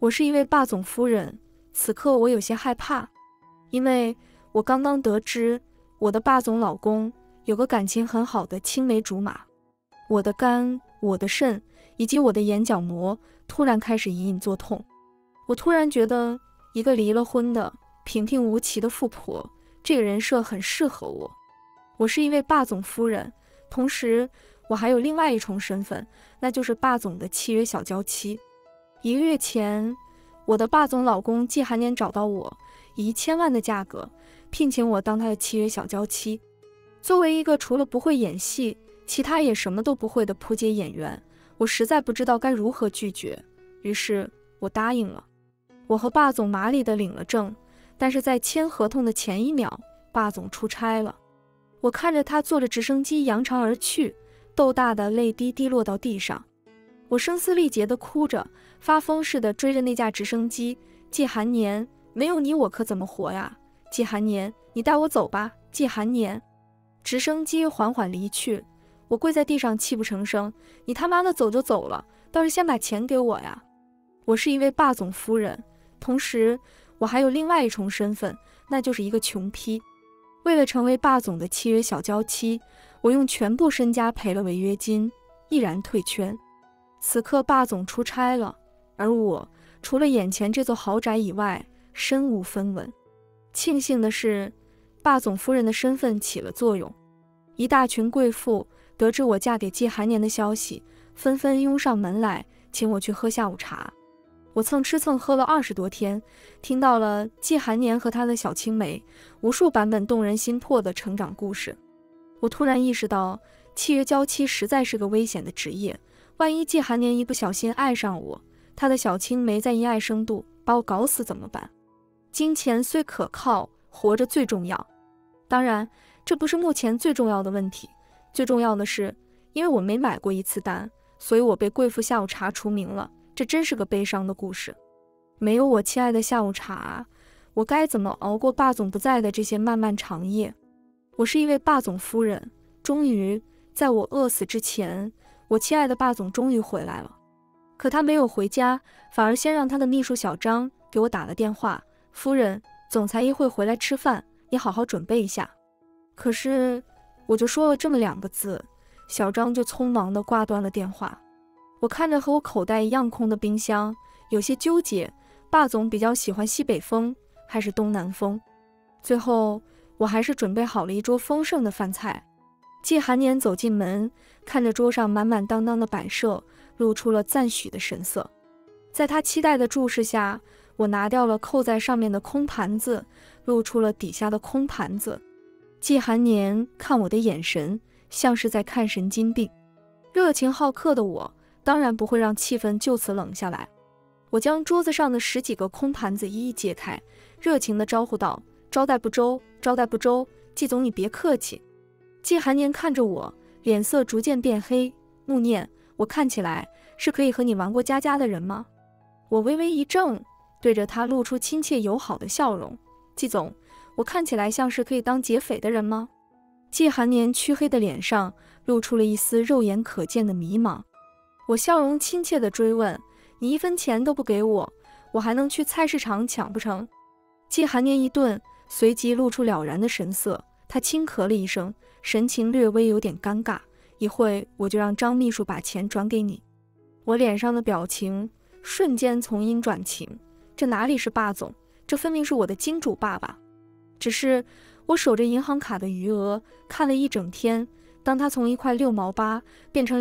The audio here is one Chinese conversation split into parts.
我是一位霸总夫人，此刻我有些害怕，因为我刚刚得知我的霸总老公有个感情很好的青梅竹马。我的肝、我的肾以及我的眼角膜突然开始隐隐作痛。我突然觉得一个离了婚的平平无奇的富婆，这个人设很适合我。我是一位霸总夫人，同时我还有另外一重身份，那就是霸总的契约小娇妻。1个月前，我的霸总老公季寒年找到我，以1000万的价格聘请我当他的契约小娇妻。作为一个除了不会演戏，其他也什么都不会的扑街演员，我实在不知道该如何拒绝，于是我答应了。我和霸总麻利地领了证，但是在签合同的前1秒，霸总出差了。我看着他坐着直升机扬长而去，豆大的泪滴滴落到地上。我声嘶力竭地哭着，发疯似的追着那架直升机。季寒年，没有你我可怎么活呀？季寒年，你带我走吧，季寒年。直升机缓缓离去，我跪在地上泣不成声。你他妈的走就走了，倒是先把钱给我呀！我是一位霸总夫人，同时我还有另外一重身份，那就是一个穷批。为了成为霸总的契约小娇妻，我用全部身家赔了违约金，毅然退圈。此刻霸总出差了，而我除了眼前这座豪宅以外，身无分文。庆幸的是，霸总夫人的身份起了作用。一大群贵妇得知我嫁给季寒年的消息，纷纷拥上门来，请我去喝下午茶。我蹭吃蹭喝了20多天，听到了季寒年和他的小青梅无数版本动人心魄的成长故事。我突然意识到，契约娇妻实在是个危险的职业，万一季寒年一不小心爱上我，他的小青梅再因爱生妒，把我搞死怎么办？金钱虽可靠，活着最重要。当然，这不是目前最重要的问题，最重要的是，因为我没买过一次单，所以我被贵妇下午茶除名了。这真是个悲伤的故事。没有我亲爱的下午茶，我该怎么熬过霸总不在的这些漫漫长夜？我是一位霸总夫人，终于在我饿死之前，我亲爱的霸总终于回来了。可他没有回家，反而先让他的秘书小张给我打了电话。夫人，总裁一会回来吃饭，你好好准备一下。可是我就说了这么2个字，小张就匆忙地挂断了电话。我看着和我口袋一样空的冰箱，有些纠结，霸总比较喜欢西北风还是东南风？最后我还是准备好了一桌丰盛的饭菜。季寒年走进门，看着桌上满满当当的摆设，露出了赞许的神色。在他期待的注视下，我拿掉了扣在上面的空盘子，露出了底下的空盘子。季寒年看我的眼神像是在看神经病。热情好客的我当然不会让气氛就此冷下来。我将桌子上的10几个空盘子一一揭开，热情地招呼道：招待不周，招待不周，季总你别客气。季寒年看着我，脸色逐渐变黑。穆念，我看起来是可以和你玩过家家的人吗？我微微一怔，对着他露出亲切友好的笑容。季总，我看起来像是可以当劫匪的人吗？季寒年黢黑的脸上露出了一丝肉眼可见的迷茫。我笑容亲切地追问：你1分钱都不给我，我还能去菜市场抢不成？季寒年一顿，随即露出了然的神色。他轻咳了一声，神情略微有点尴尬。一会我就让张秘书把钱转给你。我脸上的表情瞬间从阴转晴，这哪里是霸总，这分明是我的金主爸爸。只是我守着银行卡的余额看了一整天，当它从1块6毛8变成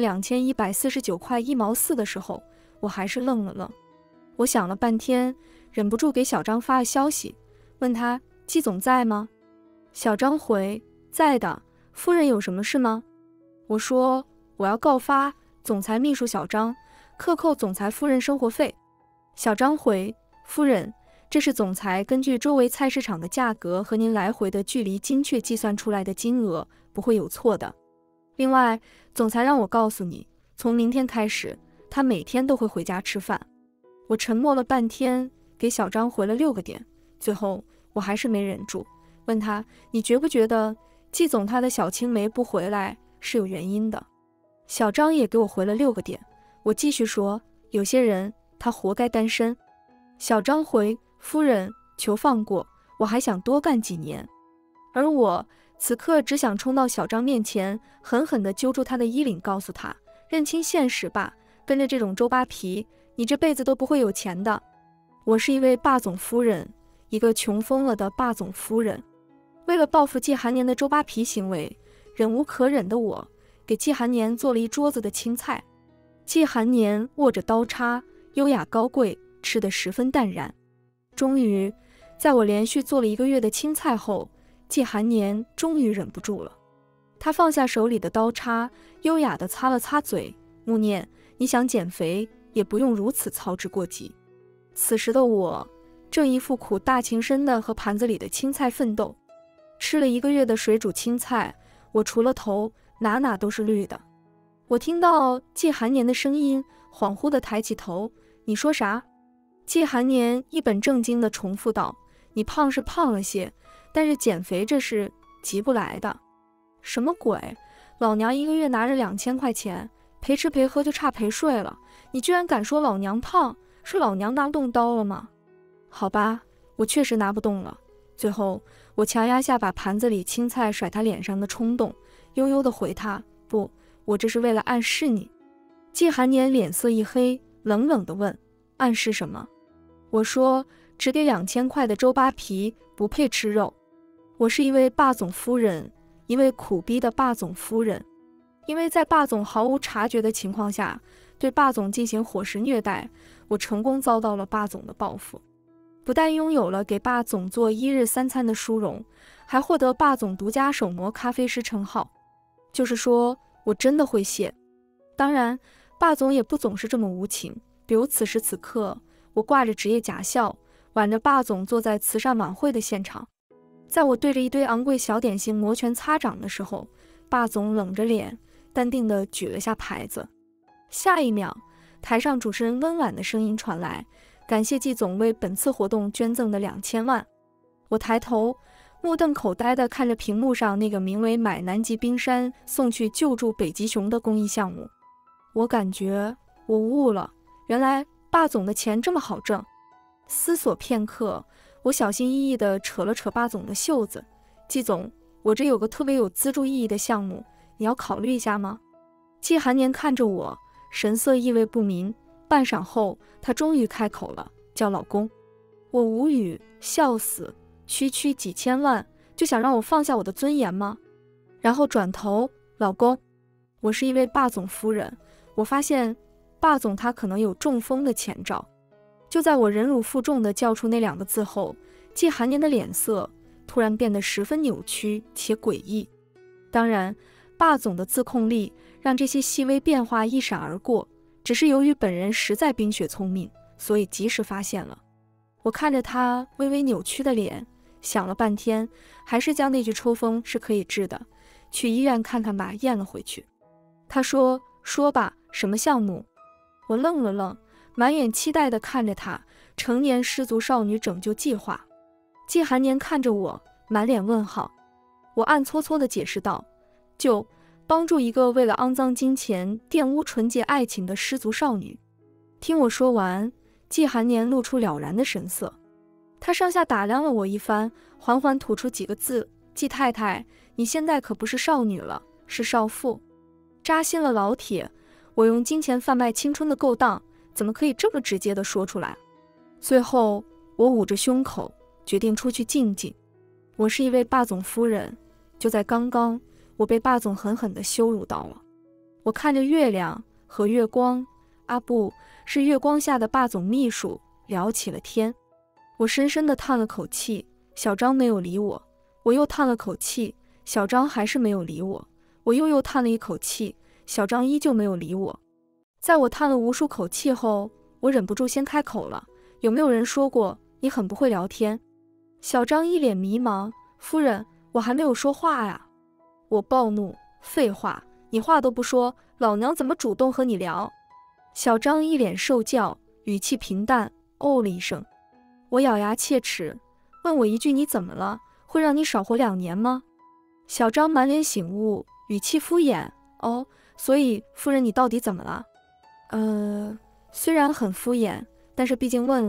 2149块1毛4的时候，我还是愣了愣。我想了半天，忍不住给小张发了消息，问他：季总在吗？小张回：在的，夫人有什么事吗？我说：我要告发总裁秘书小张，克扣总裁夫人生活费。小张回：夫人，这是总裁根据周围菜市场的价格和您来回的距离精确计算出来的金额，不会有错的。另外，总裁让我告诉你，从明天开始，他每天都会回家吃饭。我沉默了半天，给小张回了6个点，最后我还是没忍住，问他：你觉不觉得季总他的小青梅不回来是有原因的？小张也给我回了6个点。我继续说：有些人他活该单身。 小张回：夫人，求放过，我还想多干几年。而我此刻只想冲到小张面前，狠狠地揪住他的衣领，告诉他：认清现实吧，跟着这种周扒皮，你这辈子都不会有钱的。我是一位霸总夫人，一个穷疯了的霸总夫人。为了报复季寒年的周扒皮行为，忍无可忍的我给季寒年做了一桌子的青菜。季寒年握着刀叉，优雅高贵，吃得十分淡然。终于，在我连续做了1个月的青菜后，季寒年终于忍不住了。他放下手里的刀叉，优雅地擦了擦嘴：穆念，你想减肥，也不用如此操之过急。此时的我正一副苦大情深地和盘子里的青菜奋斗。吃了1个月的水煮青菜，我除了头哪哪都是绿的。我听到季寒年的声音，恍惚地抬起头：你说啥？季寒年一本正经地重复道：你胖是胖了些，但是减肥这是急不来的。什么鬼？老娘1个月拿着2000块钱，陪吃陪喝就差陪睡了，你居然敢说老娘胖？是老娘拿不动刀了吗？好吧，我确实拿不动了。最后我强压下把盘子里青菜甩他脸上的冲动，悠悠地回他：不，我这是为了暗示你。季寒年脸色一黑，冷冷地问：暗示什么？我说：只给2000块的周扒皮不配吃肉。我是一位霸总夫人，一位苦逼的霸总夫人。因为在霸总毫无察觉的情况下对霸总进行伙食虐待，我成功遭到了霸总的报复。不但拥有了给霸总做1日3餐的殊荣，还获得霸总独家手磨咖啡师称号。就是说，我真的会谢。当然，霸总也不总是这么无情。比如此时此刻，我挂着职业假笑，挽着霸总坐在慈善晚会的现场。在我对着一堆昂贵小点心摩拳擦掌的时候，霸总冷着脸，淡定地举了下牌子。下一秒，台上主持人温婉的声音传来：感谢季总为本次活动捐赠的2000万。我抬头，目瞪口呆地看着屏幕上那个名为买南极冰山送去救助北极熊的公益项目。我感觉我悟了，原来霸总的钱这么好挣。思索片刻，我小心翼翼地扯了扯霸总的袖子：季总，我这有个特别有资助意义的项目，你要考虑一下吗？季寒年看着我，神色意味不明。半晌后，他终于开口了：叫老公。我无语，笑死，区区几千万就想让我放下我的尊严吗？然后转头：老公，我是一位霸总夫人，我发现霸总他可能有中风的前兆。就在我忍辱负重地叫出那2个字后，季寒年的脸色突然变得十分扭曲且诡异。当然，霸总的自控力让这些细微变化一闪而过，只是由于本人实在冰雪聪明，所以及时发现了。我看着他微微扭曲的脸，想了半天，还是将那句抽风是可以治的，去医院看看吧咽了回去。他说：说吧，什么项目？我愣了愣，满眼期待地看着他：成年失足少女拯救计划。季寒年看着我，满脸问号。我暗搓搓地解释道：就帮助一个为了肮脏金钱玷污纯洁爱情的失足少女。听我说完，季寒年露出了然的神色。他上下打量了我一番，缓缓吐出几个字：季太太，你现在可不是少女了，是少妇。扎心了老铁，我用金钱贩卖青春的勾当，怎么可以这么直接地说出来？最后，我捂着胸口，决定出去静静。我是一位霸总夫人，就在刚刚，我被霸总狠狠地羞辱到了。我看着月亮和月光，啊不，是月光下的霸总秘书，聊起了天。我深深地叹了口气，小张没有理我。我又叹了口气，小张还是没有理我。我又叹了一口气，小张依旧没有理我。在我叹了无数口气后，我忍不住先开口了：有没有人说过你很不会聊天？小张一脸迷茫：夫人，我还没有说话呀。我暴怒：废话，你话都不说，老娘怎么主动和你聊？小张一脸受教，语气平淡，哦了一声。我咬牙切齿，问我一句：你怎么了？会让你少活2年吗？小张满脸醒悟，语气敷衍：哦，所以夫人你到底怎么了？虽然很敷衍，但是毕竟问了，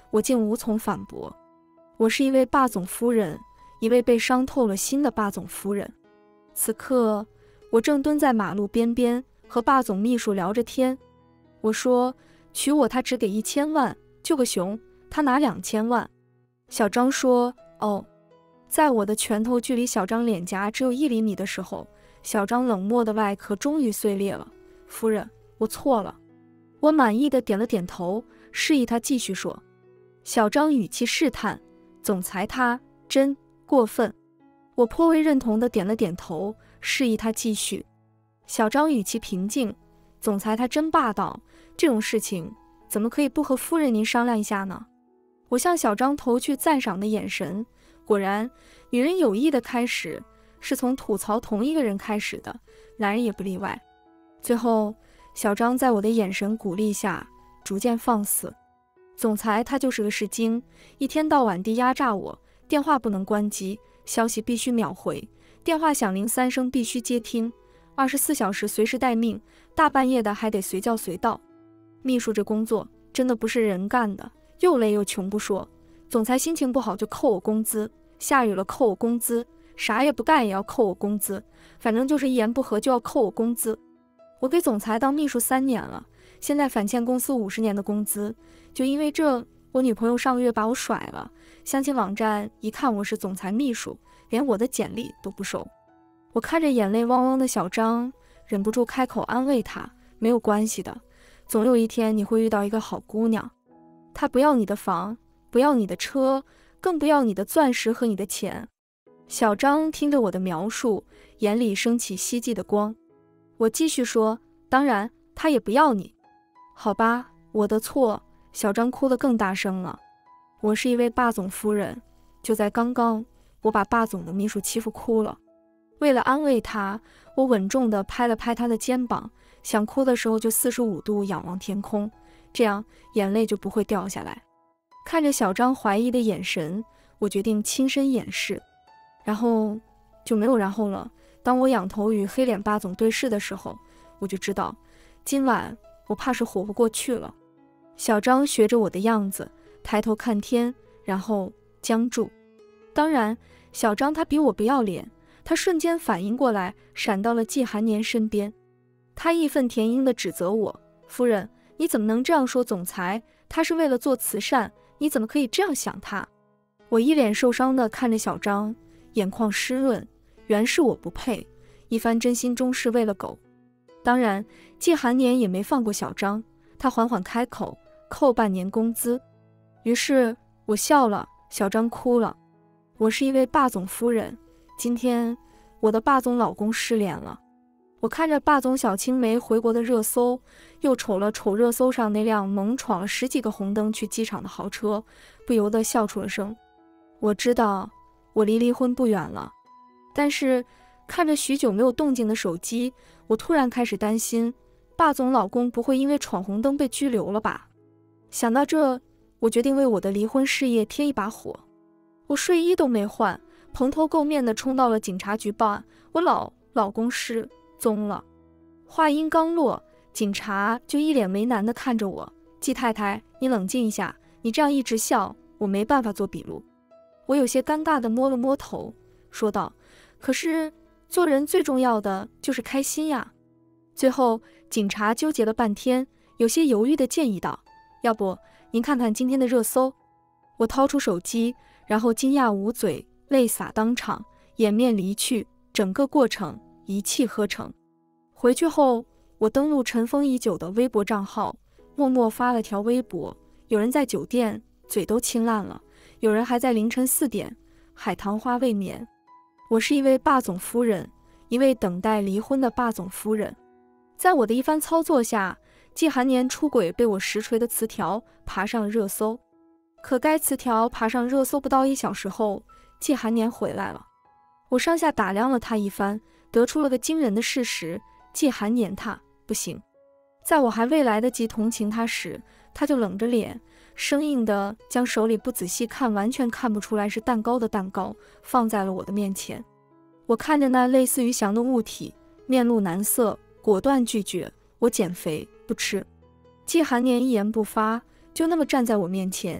我竟无从反驳。我是一位霸总夫人，一位被伤透了心的霸总夫人。此刻，我正蹲在马路边边，和霸总秘书聊着天。我说，娶我他只给1000万，救个熊，他拿2000万。小张说，哦。在我的拳头距离小张脸颊只有1厘米的时候，小张冷漠的外壳终于碎裂了。夫人，我错了。我满意的点了点头，示意他继续说。小张语气试探，总裁他真过分。我颇为认同的点了点头，示意他继续。小张语气平静，总裁他真霸道，这种事情怎么可以不和夫人您商量一下呢？我向小张投去赞赏的眼神。果然，女人有意的开始是从吐槽同一个人开始的，男人也不例外。最后，小张在我的眼神鼓励下逐渐放肆。总裁他就是个戏精，一天到晚地压榨我，电话不能关机，消息必须秒回，电话响铃3声必须接听，24小时随时待命，大半夜的还得随叫随到。秘书这工作真的不是人干的，又累又穷不说，总裁心情不好就扣我工资，下雨了扣我工资，啥也不干也要扣我工资，反正就是一言不合就要扣我工资。我给总裁当秘书3年了，现在反欠公司50年的工资，就因为这，我女朋友上个月把我甩了。相亲网站一看我是总裁秘书，连我的简历都不收。我看着眼泪汪汪的小张，忍不住开口安慰他，没有关系的，总有一天你会遇到一个好姑娘，她不要你的房，不要你的车，更不要你的钻石和你的钱。小张听着我的描述，眼里升起希冀的光。我继续说，当然他也不要你。好吧，我的错。小张哭得更大声了。我是一位霸总夫人，就在刚刚，我把霸总的秘书欺负哭了。为了安慰他，我稳重地拍了拍他的肩膀，想哭的时候就45度仰望天空，这样眼泪就不会掉下来。看着小张怀疑的眼神，我决定亲身演示。然后就没有然后了。当我仰头与黑脸霸总对视的时候，我就知道今晚我怕是活不过去了。小张学着我的样子，抬头看天，然后僵住。当然，小张他比我不要脸，他瞬间反应过来，闪到了季寒年身边。他义愤填膺地指责我：夫人，你怎么能这样说总裁？他是为了做慈善，你怎么可以这样想他？我一脸受伤地看着小张，眼眶湿润。原是我不配，一番真心终是为了狗。当然，季寒年也没放过小张，他缓缓开口，扣半年工资。于是我笑了，小张哭了。我是一位霸总夫人，今天我的霸总老公失联了。我看着霸总小青梅回国的热搜，又瞅了瞅热搜上那辆猛闯了10几个红灯去机场的豪车，不由得笑出了声。我知道我离婚不远了，但是看着许久没有动静的手机，我突然开始担心，霸总老公不会因为闯红灯被拘留了吧？想到这，我决定为我的离婚事业添一把火。我睡衣都没换，蓬头垢面地冲到了警察局报案，我老公失踪了。话音刚落，警察就一脸为难地看着我：季太太，你冷静一下，你这样一直笑，我没办法做笔录。我有些尴尬地摸了摸头，说道：可是做人最重要的就是开心呀。最后警察纠结了半天，有些犹豫地建议道：要不您看看今天的热搜。我掏出手机，然后惊讶无嘴，泪洒当场，掩面离去，整个过程一气呵成。回去后，我登录尘封已久的微博账号，默默发了条微博。有人在酒店嘴都亲烂了，有人还在凌晨4点海棠花未眠。我是一位霸总夫人，一位等待离婚的霸总夫人。在我的一番操作下，季寒年出轨被我实锤的词条爬上了热搜。可该词条爬上热搜不到1小时后，季寒年回来了。我上下打量了他一番，得出了个惊人的事实：季寒年他不行。在我还未来得及同情他时，他就冷着脸，生硬地将手里不仔细看完全看不出来是蛋糕的蛋糕放在了我的面前。我看着那类似于翔的物体，面露难色，果断拒绝：我减肥不吃。季寒年一言不发，就那么站在我面前，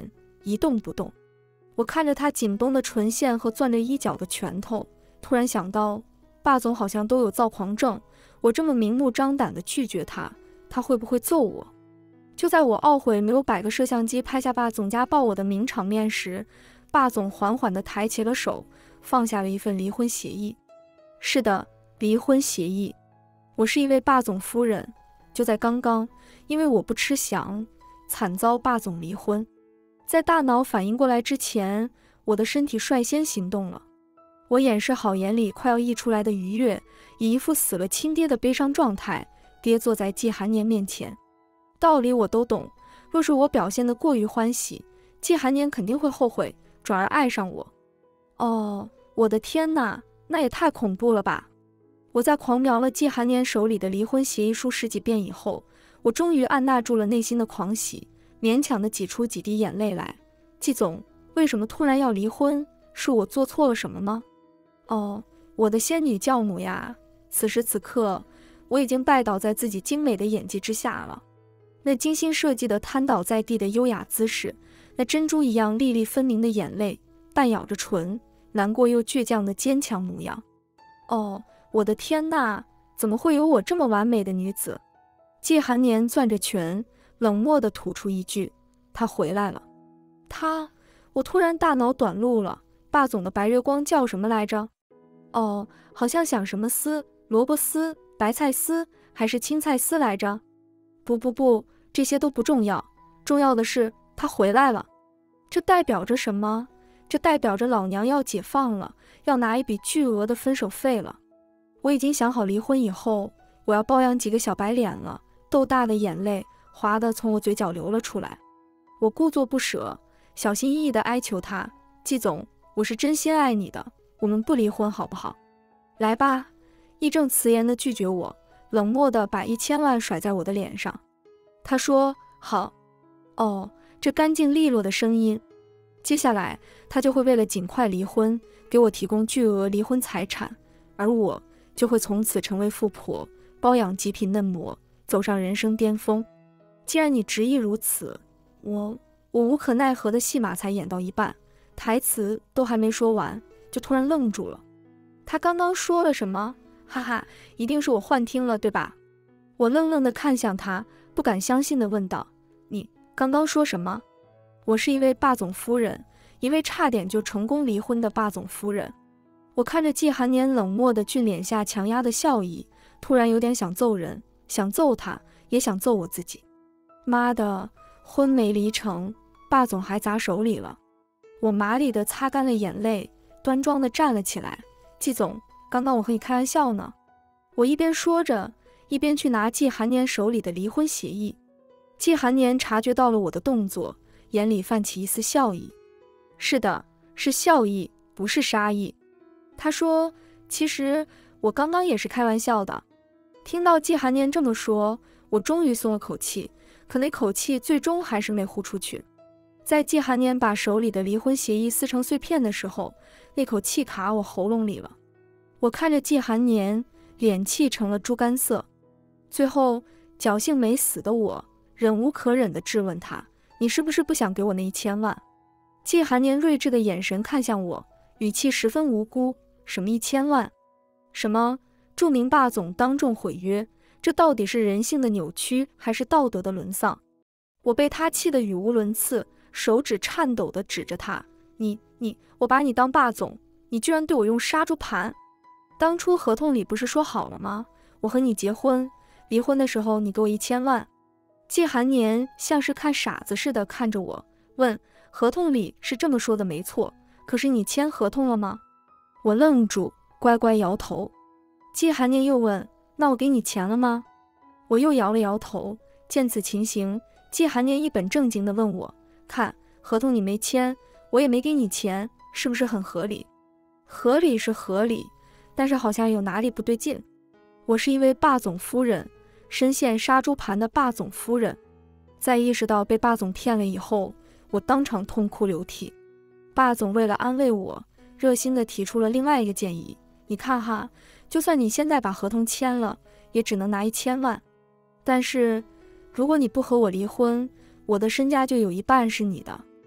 一动不动。我看着他紧绷的唇线和攥着衣角的拳头，突然想到，霸总好像都有躁狂症，我这么明目张胆地拒绝他，他会不会揍我？就在我懊悔没有摆个摄像机拍下霸总家暴我的名场面时，霸总缓缓地抬起了手，放下了一份离婚协议。是的，离婚协议。我是一位霸总夫人，就在刚刚，因为我不吃翔，惨遭霸总离婚。在大脑反应过来之前，我的身体率先行动了。我掩饰好眼里快要溢出来的愉悦，以一副死了亲爹的悲伤状态，跌坐在季寒年面前。道理我都懂，若是我表现得过于欢喜，季寒年肯定会后悔，转而爱上我。哦，我的天哪，那也太恐怖了吧！我在狂描了季寒年手里的离婚协议书10几遍以后，我终于按捺住了内心的狂喜，勉强地挤出几滴眼泪来。季总，为什么突然要离婚？是我做错了什么吗？哦，我的仙女教母呀！此时此刻，我已经拜倒在自己精美的演技之下了。那精心设计的瘫倒在地的优雅姿势，那珍珠一样粒粒分明的眼泪，半咬着唇，难过又倔强的坚强模样。哦，我的天哪，怎么会有我这么完美的女子？季寒年攥着拳，冷漠地吐出一句：“他回来了。”我突然大脑短路了。霸总的白月光叫什么来着？哦，好像想什么丝，萝卜丝、白菜丝还是青菜丝来着？不，这些都不重要，重要的是他回来了。这代表着什么？这代表着老娘要解放了，要拿一笔巨额的分手费了。我已经想好离婚以后，我要包养几个小白脸了。豆大的眼泪滑得从我嘴角流了出来。我故作不舍，小心翼翼地哀求他：“季总，我是真心爱你的，我们不离婚好不好？来吧。”义正辞严地拒绝我，冷漠地把1000万甩在我的脸上。他说：“好。”哦，这干净利落的声音。接下来他就会为了尽快离婚，给我提供巨额离婚财产，而我就会从此成为富婆，包养极品嫩模，走上人生巅峰。既然你执意如此，我无可奈何的戏码才演到一半，台词都还没说完，就突然愣住了。他刚刚说了什么？哈哈，一定是我幻听了，对吧？我愣愣地看向他，不敢相信地问道：“你刚刚说什么？”我是一位霸总夫人，一位差点就成功离婚的霸总夫人。我看着季寒年冷漠的俊脸下强压的笑意，突然有点想揍人，想揍他，也想揍我自己。妈的，婚没离成，霸总还砸手里了。我麻利地擦干了眼泪，端庄地站了起来。季总，刚刚我和你开玩笑呢。我一边说着，一边去拿季寒年手里的离婚协议。季寒年察觉到了我的动作，眼里泛起一丝笑意。是的，是笑意，不是杀意。他说：“其实我刚刚也是开玩笑的。”听到季寒年这么说，我终于松了口气，可那口气最终还是没呼出去。在季寒年把手里的离婚协议撕成碎片的时候，那口气卡我喉咙里了。我看着季寒年，脸气成了猪肝色。最后侥幸没死的我，忍无可忍地质问他：“你是不是不想给我那1000万？”季寒年睿智的眼神看向我，语气十分无辜：“什么1000万？什么著名霸总当众毁约？这到底是人性的扭曲，还是道德的沦丧？”我被他气得语无伦次，手指颤抖地指着他：“我把你当霸总，你居然对我用杀猪盘！当初合同里不是说好了吗？我和你结婚，离婚的时候你给我1000万。”季寒年像是看傻子似的看着我，问：“合同里是这么说的没错，可是你签合同了吗？”我愣住，乖乖摇头。季寒年又问：“那我给你钱了吗？”我又摇了摇头。见此情形，季寒年一本正经地问我：“看，合同你没签，我也没给你钱，是不是很合理？”合理是合理，但是好像有哪里不对劲。我是一位霸总夫人，深陷杀猪盘的霸总夫人。在意识到被霸总骗了以后，我当场痛哭流涕。霸总为了安慰我，热心地提出了另外一个建议：“你看哈，就算你现在把合同签了，也只能拿1000万。但是，如果你不和我离婚，我的身家就有一半是你的。”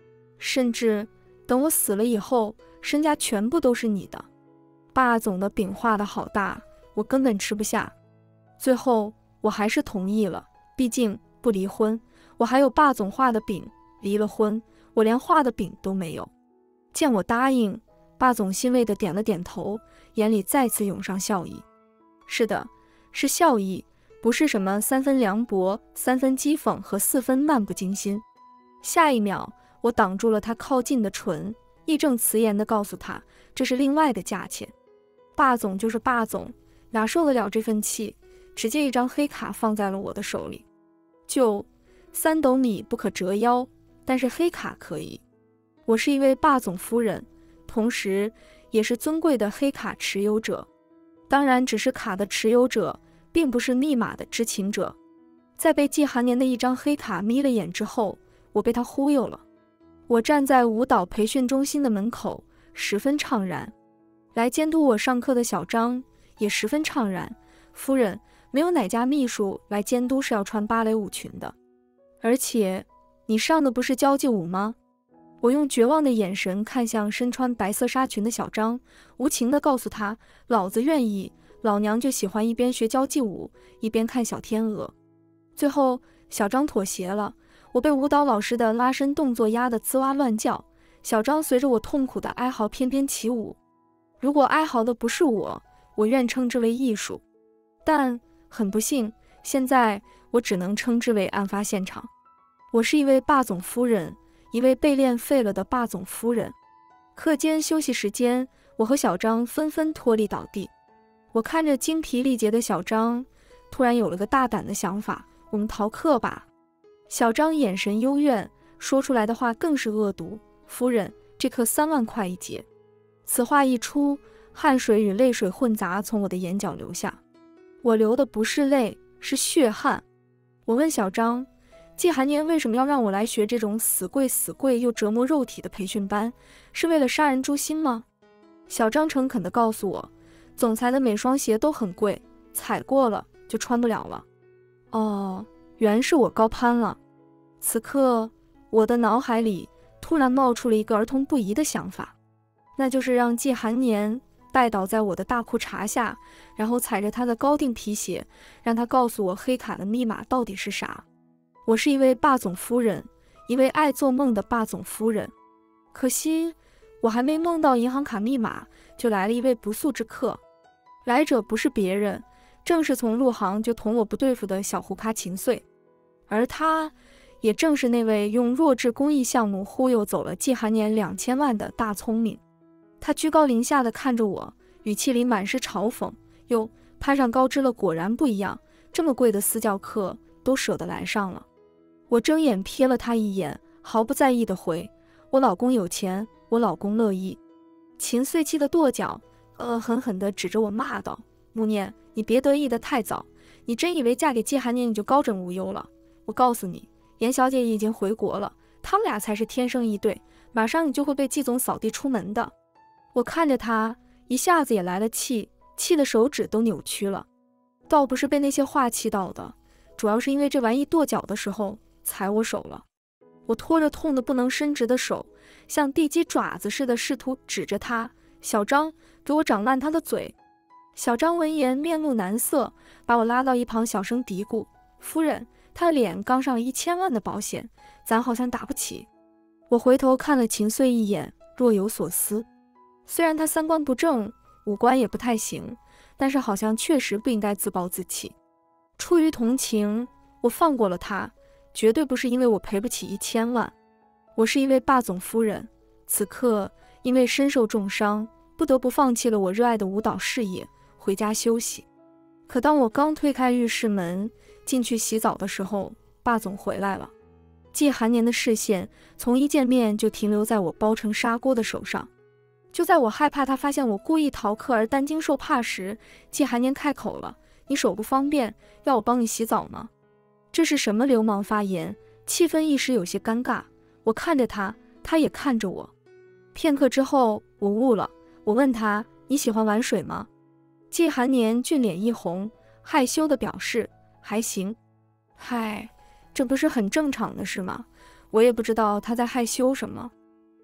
甚至等我死了以后，身家全部都是你的。霸总的饼画得好大，我根本吃不下。最后我还是同意了，毕竟不离婚，我还有霸总画的饼；离了婚，我连画的饼都没有。见我答应，霸总欣慰地点了点头，眼里再次涌上笑意。是的，是笑意，不是什么3分凉薄、3分讥讽和4分漫不经心。下一秒，我挡住了他靠近的唇，义正辞严地告诉他，这是另外的价钱。霸总就是霸总，哪受得了这份气？直接一张黑卡放在了我的手里。就3斗米不可折腰，但是黑卡可以。我是一位霸总夫人，同时也是尊贵的黑卡持有者。当然，只是卡的持有者，并不是密码的知情者。在被季寒年的一张黑卡眯了眼之后，我被他忽悠了。我站在舞蹈培训中心的门口，十分怅然。来监督我上课的小张也十分怅然。夫人，没有哪家秘书来监督是要穿芭蕾舞裙的。而且，你上的不是交际舞吗？我用绝望的眼神看向身穿白色纱裙的小张，无情地告诉他，老子愿意，老娘就喜欢一边学交际舞，一边看小天鹅。最后，小张妥协了，我被舞蹈老师的拉伸动作压得吱哇乱叫，小张随着我痛苦的哀嚎翩翩起舞。如果哀嚎的不是我，我愿称之为艺术，但很不幸，现在我只能称之为案发现场。我是一位霸总夫人，一位被练废了的霸总夫人。课间休息时间，我和小张纷纷脱力倒地。我看着精疲力竭的小张，突然有了个大胆的想法，我们逃课吧。小张眼神幽怨，说出来的话更是恶毒，夫人，这课3万块一节。此话一出，汗水与泪水混杂从我的眼角流下。我流的不是泪，是血汗。我问小张，季寒年为什么要让我来学这种死贵又折磨肉体的培训班？是为了杀人诛心吗？小张诚恳地告诉我，总裁的每双鞋都很贵，踩过了就穿不了了。哦，原是我高攀了。此刻，我的脑海里突然冒出了一个儿童不宜的想法，那就是让季寒年拜倒在我的大裤衩下，然后踩着他的高定皮鞋，让他告诉我黑卡的密码到底是啥。我是一位霸总夫人，一位爱做梦的霸总夫人。可惜，我还没梦到银行卡密码，就来了一位不速之客。来者不是别人，正是从入行就同我不对付的小胡咖秦穗。而他，也正是那位用弱智公益项目忽悠走了季寒年2000万的大聪明。他居高临下地看着我，语气里满是嘲讽。哟，攀上高枝了，果然不一样，这么贵的私教课都舍得来上了。我睁眼瞥了他一眼，毫不在意地回，我老公有钱，我老公乐意。秦穗气得跺脚，狠狠地指着我骂道，穆念，你别得意得太早，你真以为嫁给季寒年你就高枕无忧了？我告诉你，严小姐已经回国了，他们俩才是天生一对，马上你就会被季总扫地出门的。我看着他，一下子也来了气，气得手指都扭曲了。倒不是被那些话气到的，主要是因为这玩意跺脚的时候踩我手了。我拖着痛得不能伸直的手，像地鸡爪子似的试图指着他，小张，给我长烂他的嘴。小张闻言面露难色，把我拉到一旁小声嘀咕，夫人，他的脸刚上了1000万的保险，咱好像打不起。我回头看了秦穗一眼，若有所思。虽然他3观不正，5官也不太行，但是好像确实不应该自暴自弃。出于同情，我放过了他，绝对不是因为我赔不起1000万。我是一位霸总夫人，此刻因为身受重伤，不得不放弃了我热爱的舞蹈事业，回家休息。可当我刚推开浴室门，进去洗澡的时候，霸总回来了。季寒年的视线从一见面就停留在我包成砂锅的手上。就在我害怕他发现我故意逃课而担惊受怕时，季寒年开口了，你手不方便，要我帮你洗澡吗？这是什么流氓发言？气氛一时有些尴尬。我看着他，他也看着我。片刻之后，我悟了，我问他，你喜欢玩水吗？季寒年俊脸一红，害羞地表示还行。嗨，这不是很正常的事吗？我也不知道他在害羞什么。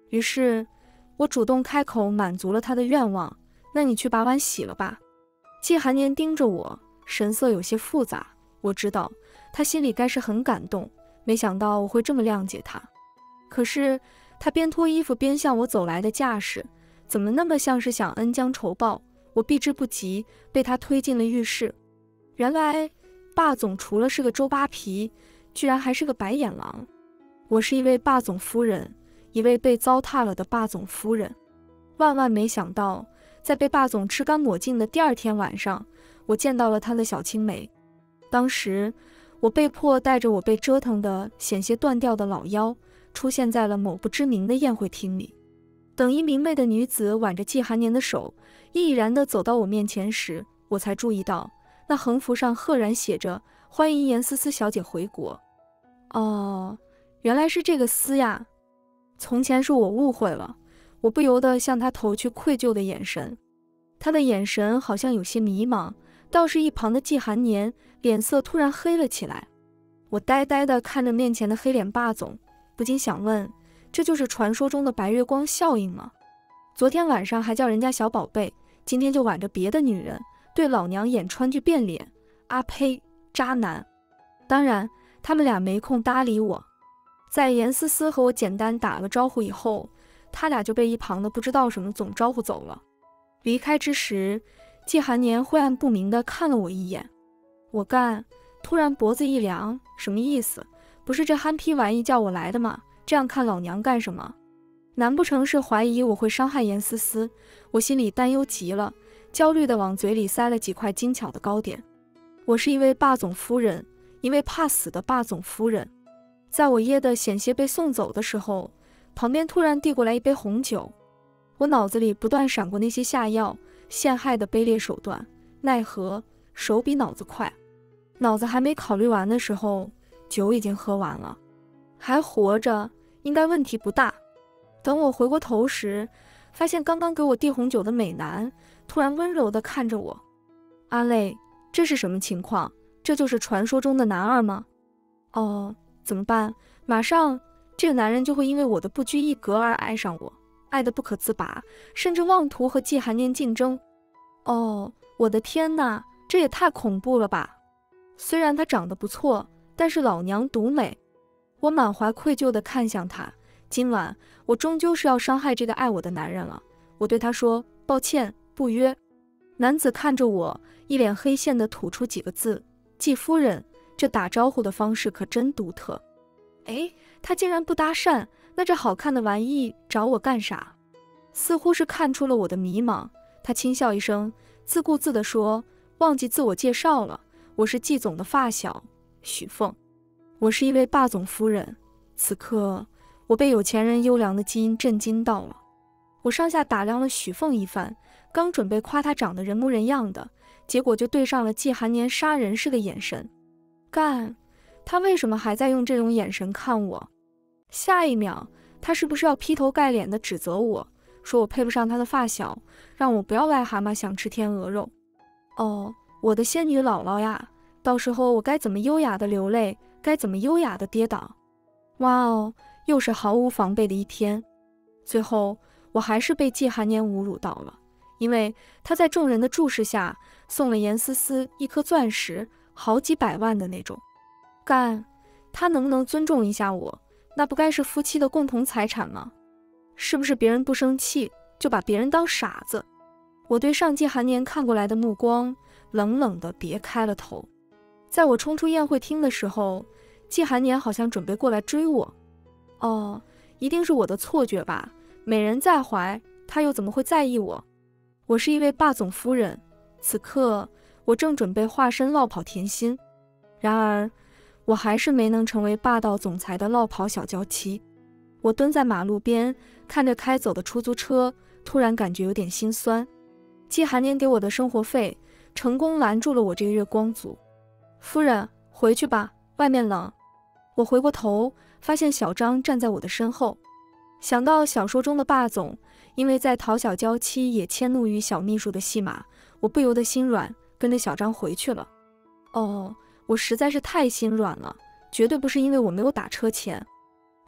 于是我主动开口满足了他的愿望，那你去把碗洗了吧。季寒年盯着我，神色有些复杂。我知道他心里该是很感动，没想到我会这么谅解他。可是他边脱衣服边向我走来的架势，怎么那么像是想恩将仇报？我避之不及，被他推进了浴室。原来霸总除了是个周扒皮，居然还是个白眼狼。我是一位霸总夫人，一位被糟蹋了的霸总夫人。万万没想到，在被霸总吃干抹净的第二天晚上，我见到了他的小青梅。当时我被迫带着我被折腾得险些断掉的老腰，出现在了某不知名的宴会厅里。等一明媚的女子挽着季寒年的手，毅然地走到我面前时，我才注意到那横幅上赫然写着“欢迎严思思小姐回国”。哦，原来是这个思呀！从前是我误会了，我不由得向他投去愧疚的眼神。他的眼神好像有些迷茫，倒是一旁的季寒年脸色突然黑了起来。我呆呆地看着面前的黑脸霸总，不禁想问，这就是传说中的白月光效应吗？昨天晚上还叫人家小宝贝，今天就挽着别的女人，对老娘演川剧变脸，啊呸，渣男！当然，他们俩没空搭理我。在严思思和我简单打了招呼以后，他俩就被一旁的不知道什么总招呼走了。离开之时，季寒年晦暗不明地看了我一眼。我干，突然脖子一凉，什么意思？不是这憨批玩意叫我来的吗？这样看老娘干什么？难不成是怀疑我会伤害严思思？我心里担忧极了，焦虑地往嘴里塞了几块精巧的糕点。我是一位霸总夫人，一位怕死的霸总夫人。在我噎得险些被送走的时候，旁边突然递过来一杯红酒。我脑子里不断闪过那些下药、陷害的卑劣手段，奈何手比脑子快。脑子还没考虑完的时候，酒已经喝完了。还活着，应该问题不大。等我回过头时，发现刚刚给我递红酒的美男突然温柔地看着我。阿累，这是什么情况？这就是传说中的男二吗？哦，怎么办？马上这个男人就会因为我的不拘一格而爱上我，爱得不可自拔，甚至妄图和季寒年竞争。哦，我的天哪，这也太恐怖了吧！虽然他长得不错，但是老娘独美。我满怀愧疚地看向他，今晚我终究是要伤害这个爱我的男人了。我对他说，抱歉，不约。男子看着我，一脸黑线地吐出几个字，季夫人，这打招呼的方式可真独特。哎，他竟然不搭讪，那这好看的玩意找我干啥？似乎是看出了我的迷茫，他轻笑一声，自顾自地说，忘记自我介绍了，我是季总的发小许凤。我是一位霸总夫人。此刻我被有钱人优良的基因震惊到了。我上下打量了许凤一番，刚准备夸她长得人模人样的，结果就对上了季寒年杀人似的眼神。干，他为什么还在用这种眼神看我？下一秒他是不是要劈头盖脸地指责我，说我配不上他的发小，让我不要癞蛤蟆想吃天鹅肉？哦，我的仙女姥姥呀，到时候我该怎么优雅地流泪，该怎么优雅地跌倒？哇哦，又是毫无防备的一天。最后我还是被季寒年侮辱到了，因为他在众人的注视下送了严思思一颗钻石，好几百万的那种。干，他能不能尊重一下我？那不该是夫妻的共同财产吗？是不是别人不生气就把别人当傻子？我对上季寒年看过来的目光冷冷地别开了头。在我冲出宴会厅的时候，季寒年好像准备过来追我。哦，一定是我的错觉吧，美人在怀，他又怎么会在意我？我是一位霸总夫人，此刻我正准备化身落跑甜心，然而我还是没能成为霸道总裁的落跑小娇妻。我蹲在马路边，看着开走的出租车，突然感觉有点心酸。季寒年给我的生活费，成功拦住了我这个月光族。夫人，回去吧，外面冷。我回过头，发现小张站在我的身后。想到小说中的霸总因为在讨小娇妻也迁怒于小秘书的戏码，我不由得心软，跟着小张回去了。哦，我实在是太心软了，绝对不是因为我没有打车钱。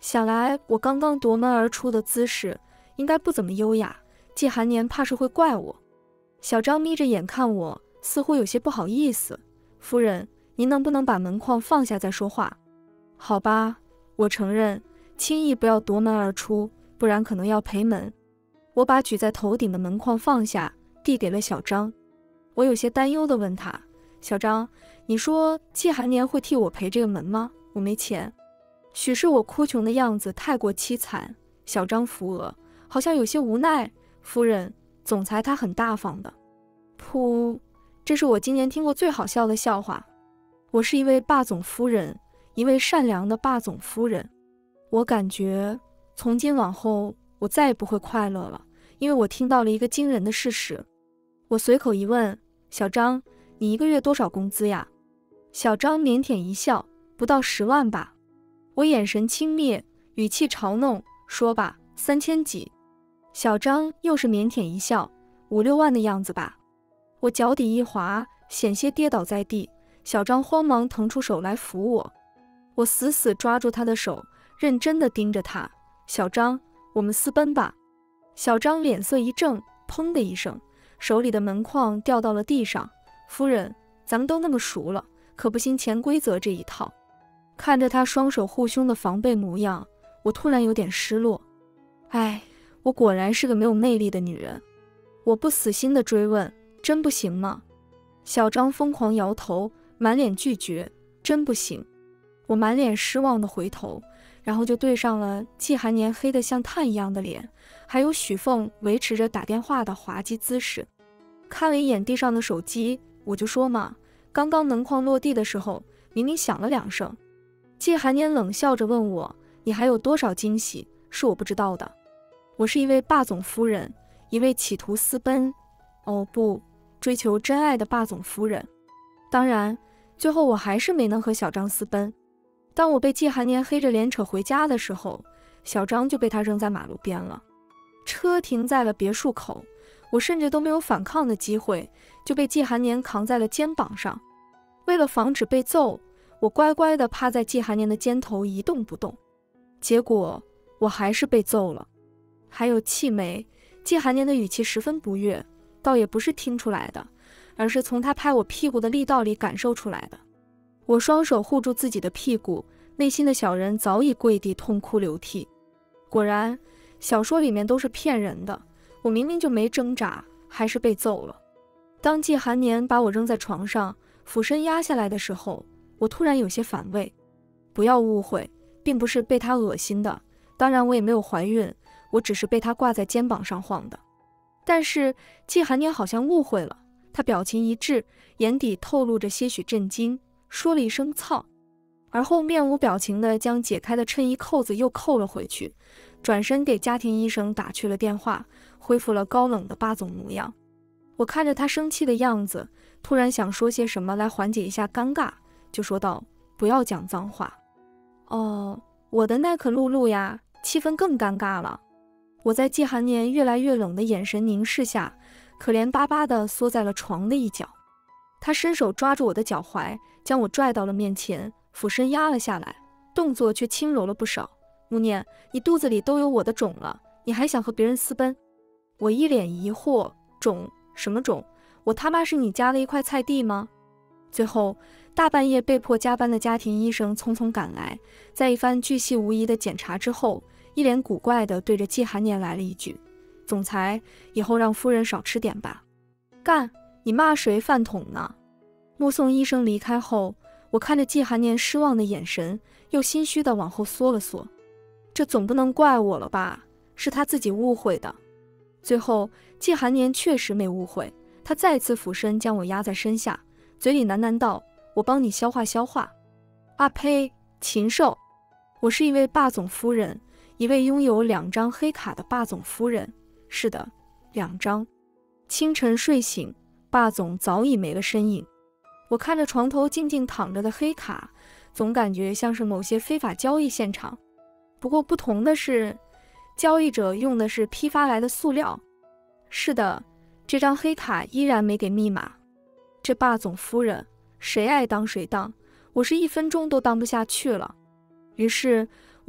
想来我刚刚夺门而出的姿势应该不怎么优雅，季寒年怕是会怪我。小张眯着眼看我，似乎有些不好意思。夫人，您能不能把门框放下再说话？好吧，我承认，轻易不要夺门而出，不然可能要赔门。我把举在头顶的门框放下，递给了小张。我有些担忧地问他，小张，你说季寒年会替我赔这个门吗？我没钱。许是我哭穷的样子太过凄惨，小张扶额，好像有些无奈。夫人，总裁他很大方的。噗，这是我今年听过最好笑的笑话。我是一位霸总夫人，一位善良的霸总夫人。我感觉从今往后我再也不会快乐了，因为我听到了一个惊人的事实。我随口一问，小张，你一个月多少工资呀？小张腼腆一笑，不到10万吧。我眼神轻蔑，语气嘲弄，说吧，3000几。小张又是腼腆一笑，5、6万的样子吧。我脚底一滑，险些跌倒在地，小张慌忙腾出手来扶我。我死死抓住他的手，认真地盯着他。小张，我们私奔吧。小张脸色一正，砰的一声，手里的门框掉到了地上。夫人，咱们都那么熟了，可不兴潜规则这一套。看着他双手护胸的防备模样，我突然有点失落。哎，我果然是个没有魅力的女人。我不死心地追问，真不行吗？小张疯狂摇头，满脸拒绝，真不行。我满脸失望地回头，然后就对上了季寒年黑得像炭一样的脸，还有许凤维持着打电话的滑稽姿势。看了一眼地上的手机，我就说嘛，刚刚门框落地的时候明明响了2声。季寒年冷笑着问我，你还有多少惊喜是我不知道的？我是一位霸总夫人，一位企图私奔，不，追求真爱的霸总夫人。当然，最后我还是没能和小张私奔。当我被季寒年黑着脸扯回家的时候，小张就被他扔在马路边了。车停在了别墅口，我甚至都没有反抗的机会，就被季寒年扛在了肩膀上。为了防止被揍，我乖乖地趴在季寒年的肩头一动不动。结果我还是被揍了。还有气没，季寒年的语气十分不悦，倒也不是听出来的，而是从他拍我屁股的力道里感受出来的。我双手护住自己的屁股，内心的小人早已跪地痛哭流涕。果然，小说里面都是骗人的，我明明就没挣扎，还是被揍了。当季寒年把我扔在床上，俯身压下来的时候，我突然有些反胃。不要误会，并不是被他恶心的，当然我也没有怀孕，我只是被他挂在肩膀上晃的。但是季寒年好像误会了，他表情一滞，眼底透露着些许震惊，说了一声操，而后面无表情地将解开的衬衣扣子又扣了回去，转身给家庭医生打去了电话，恢复了高冷的霸总模样。我看着他生气的样子，突然想说些什么来缓解一下尴尬，就说道，不要讲脏话。我的那可露露呀，气氛更尴尬了。我在季寒年越来越冷的眼神凝视下，可怜巴巴地缩在了床的一角。他伸手抓住我的脚踝，将我拽到了面前，俯身压了下来，动作却轻柔了不少。穆念，你肚子里都有我的种了，你还想和别人私奔？我一脸疑惑，种？什么种？我他妈是你家的一块菜地吗？最后大半夜被迫加班的家庭医生匆匆赶来，在一番巨细无遗的检查之后，一脸古怪地对着季寒年来了一句，总裁，以后让夫人少吃点吧。干，你骂谁饭桶呢？目送医生离开后，我看着季寒年失望的眼神，又心虚地往后缩了缩。这总不能怪我了吧，是他自己误会的。最后季寒年确实没误会，他再次俯身将我压在身下，嘴里喃喃道，我帮你消化消化。啊呸，禽兽！我是一位霸总夫人，一位拥有2张黑卡的霸总夫人。是的，2张。清晨睡醒，霸总早已没了身影。我看着床头静静躺着的黑卡，总感觉像是某些非法交易现场。不过不同的是，交易者用的是批发来的塑料。是的，这张黑卡依然没给密码。这霸总夫人，谁爱当谁当，我是1分钟都当不下去了。于是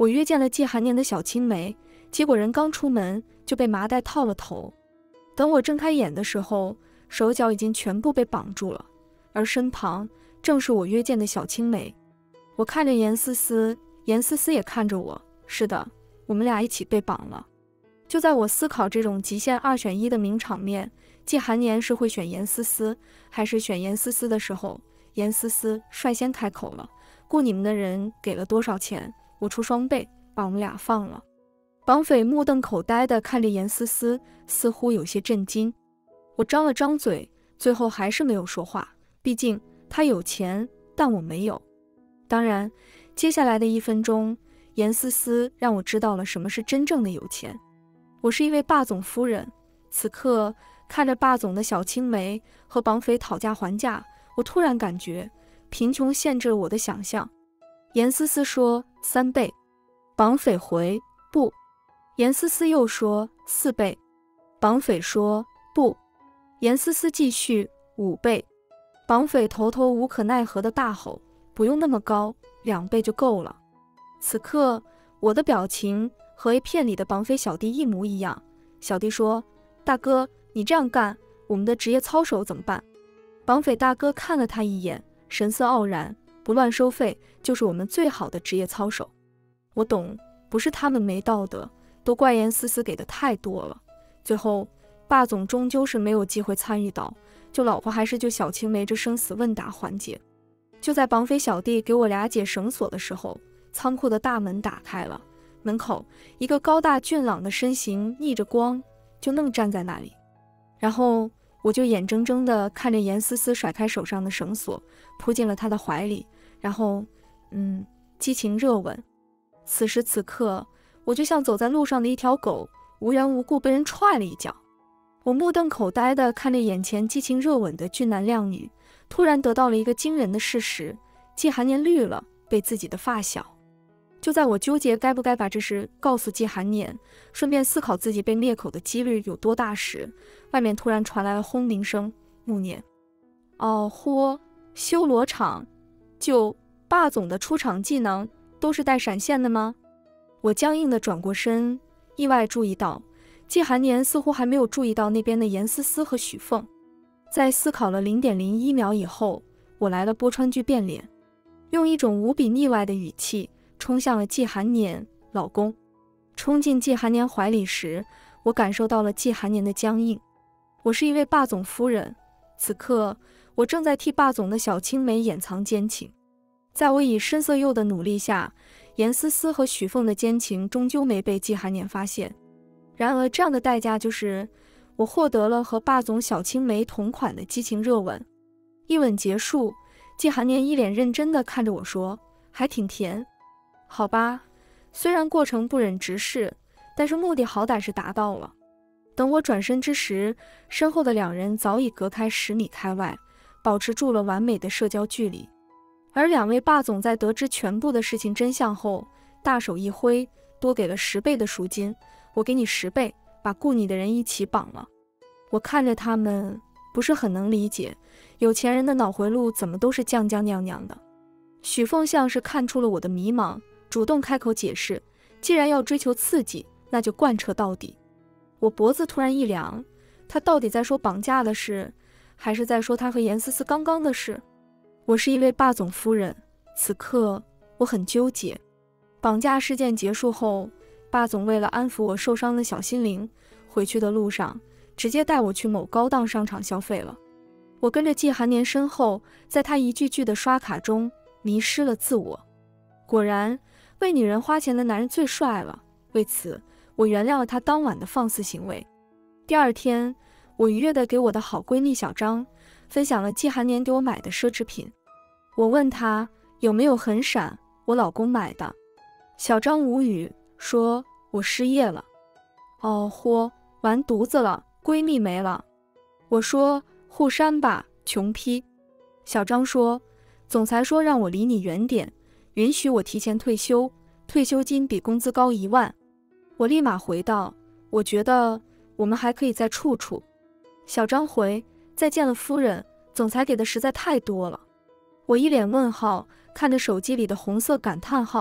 我约见了季寒年的小青梅，结果人刚出门就被麻袋套了头。等我睁开眼的时候，手脚已经全部被绑住了，而身旁正是我约见的小青梅。我看着严思思，严思思也看着我。是的，我们俩一起被绑了。就在我思考这种极限2选1的名场面，季寒年是会选严思思还是选严思思的时候，严思思率先开口了：雇你们的人给了多少钱？我出双倍，把我们俩放了。绑匪目瞪口呆地看着严思思，似乎有些震惊。我张了张嘴，最后还是没有说话，毕竟他有钱，但我没有。当然，接下来的1分钟，严思思让我知道了什么是真正的有钱。我是一位霸总夫人，此刻看着霸总的小青梅和绑匪讨价还价，我突然感觉贫穷限制了我的想象。严思思说3倍，绑匪回不。严思思又说4倍，绑匪说不。严思思继续5倍，绑匪头无可奈何的大吼：不用那么高，2倍就够了。此刻我的表情和A 片里的绑匪小弟一模一样。小弟说：大哥，你这样干，我们的职业操守怎么办？绑匪大哥看了他一眼，神色傲然：不乱收费就是我们最好的职业操守。我懂，不是他们没道德，都怪严思思给的太多了。最后霸总终究是没有机会参与到救老婆还是救小青梅这生死问答环节。就在绑匪小弟给我俩解绳索的时候，仓库的大门打开了，门口一个高大俊朗的身形逆着光就愣站在那里。然后我就眼睁睁地看着严思思甩开手上的绳索，扑进了他的怀里，然后激情热吻。此时此刻，我就像走在路上的一条狗，无缘无故被人踹了一脚。我目瞪口呆地看着眼前激情热吻的俊男靓女，突然得到了一个惊人的事实：季寒年绿了，被自己的发小。就在我纠结该不该把这事告诉季寒年，顺便思考自己被灭口的几率有多大时，外面突然传来了轰鸣声。穆念，哦豁，修罗场，就霸总的出场技能都是带闪现的吗？我僵硬地转过身，意外注意到季寒年似乎还没有注意到那边的严思思和许凤。在思考了0.01秒以后，我来了波川剧变脸，用一种无比腻歪的语气冲向了季寒年。老公。冲进季寒年怀里时，我感受到了季寒年的僵硬。我是一位霸总夫人，此刻我正在替霸总的小青梅掩藏奸情。在我以深色釉的努力下，严思思和许凤的奸情终究没被季寒年发现。然而这样的代价就是我获得了和霸总小青梅同款的激情热吻。一吻结束，季寒年一脸认真地看着我说：还挺甜。好吧，虽然过程不忍直视，但是目的好歹是达到了。等我转身之时，身后的2人早已隔开10米开外，保持住了完美的社交距离。而2位霸总在得知全部的事情真相后，大手一挥，多给了10倍的赎金。我给你10倍，把雇你的人一起绑了。我看着他们，不是很能理解，有钱人的脑回路怎么都是酱酱酿酿的。许凤像是看出了我的迷茫，主动开口解释：既然要追求刺激，那就贯彻到底。我脖子突然一凉，他到底在说绑架的事，还是在说他和严思思刚刚的事？我是一位霸总夫人，此刻我很纠结。绑架事件结束后，霸总为了安抚我受伤的小心灵，回去的路上直接带我去某高档商场消费了。我跟着季寒年身后，在他一句句的刷卡中迷失了自我。果然，为女人花钱的男人最帅了。为此，我原谅了他当晚的放肆行为。第二天，我愉悦地给我的好闺蜜小张分享了季寒年给我买的奢侈品。我问她有没有很闪，我老公买的。小张无语说：我失业了。哦豁，完犊子了，闺蜜没了。我说：互删吧，穷批。小张说：总裁说让我离你远点，允许我提前退休，退休金比工资高1万。我立马回道：我觉得我们还可以再处处。小张回：再见了夫人，总裁给的实在太多了。我一脸问号，看着手机里的红色感叹号，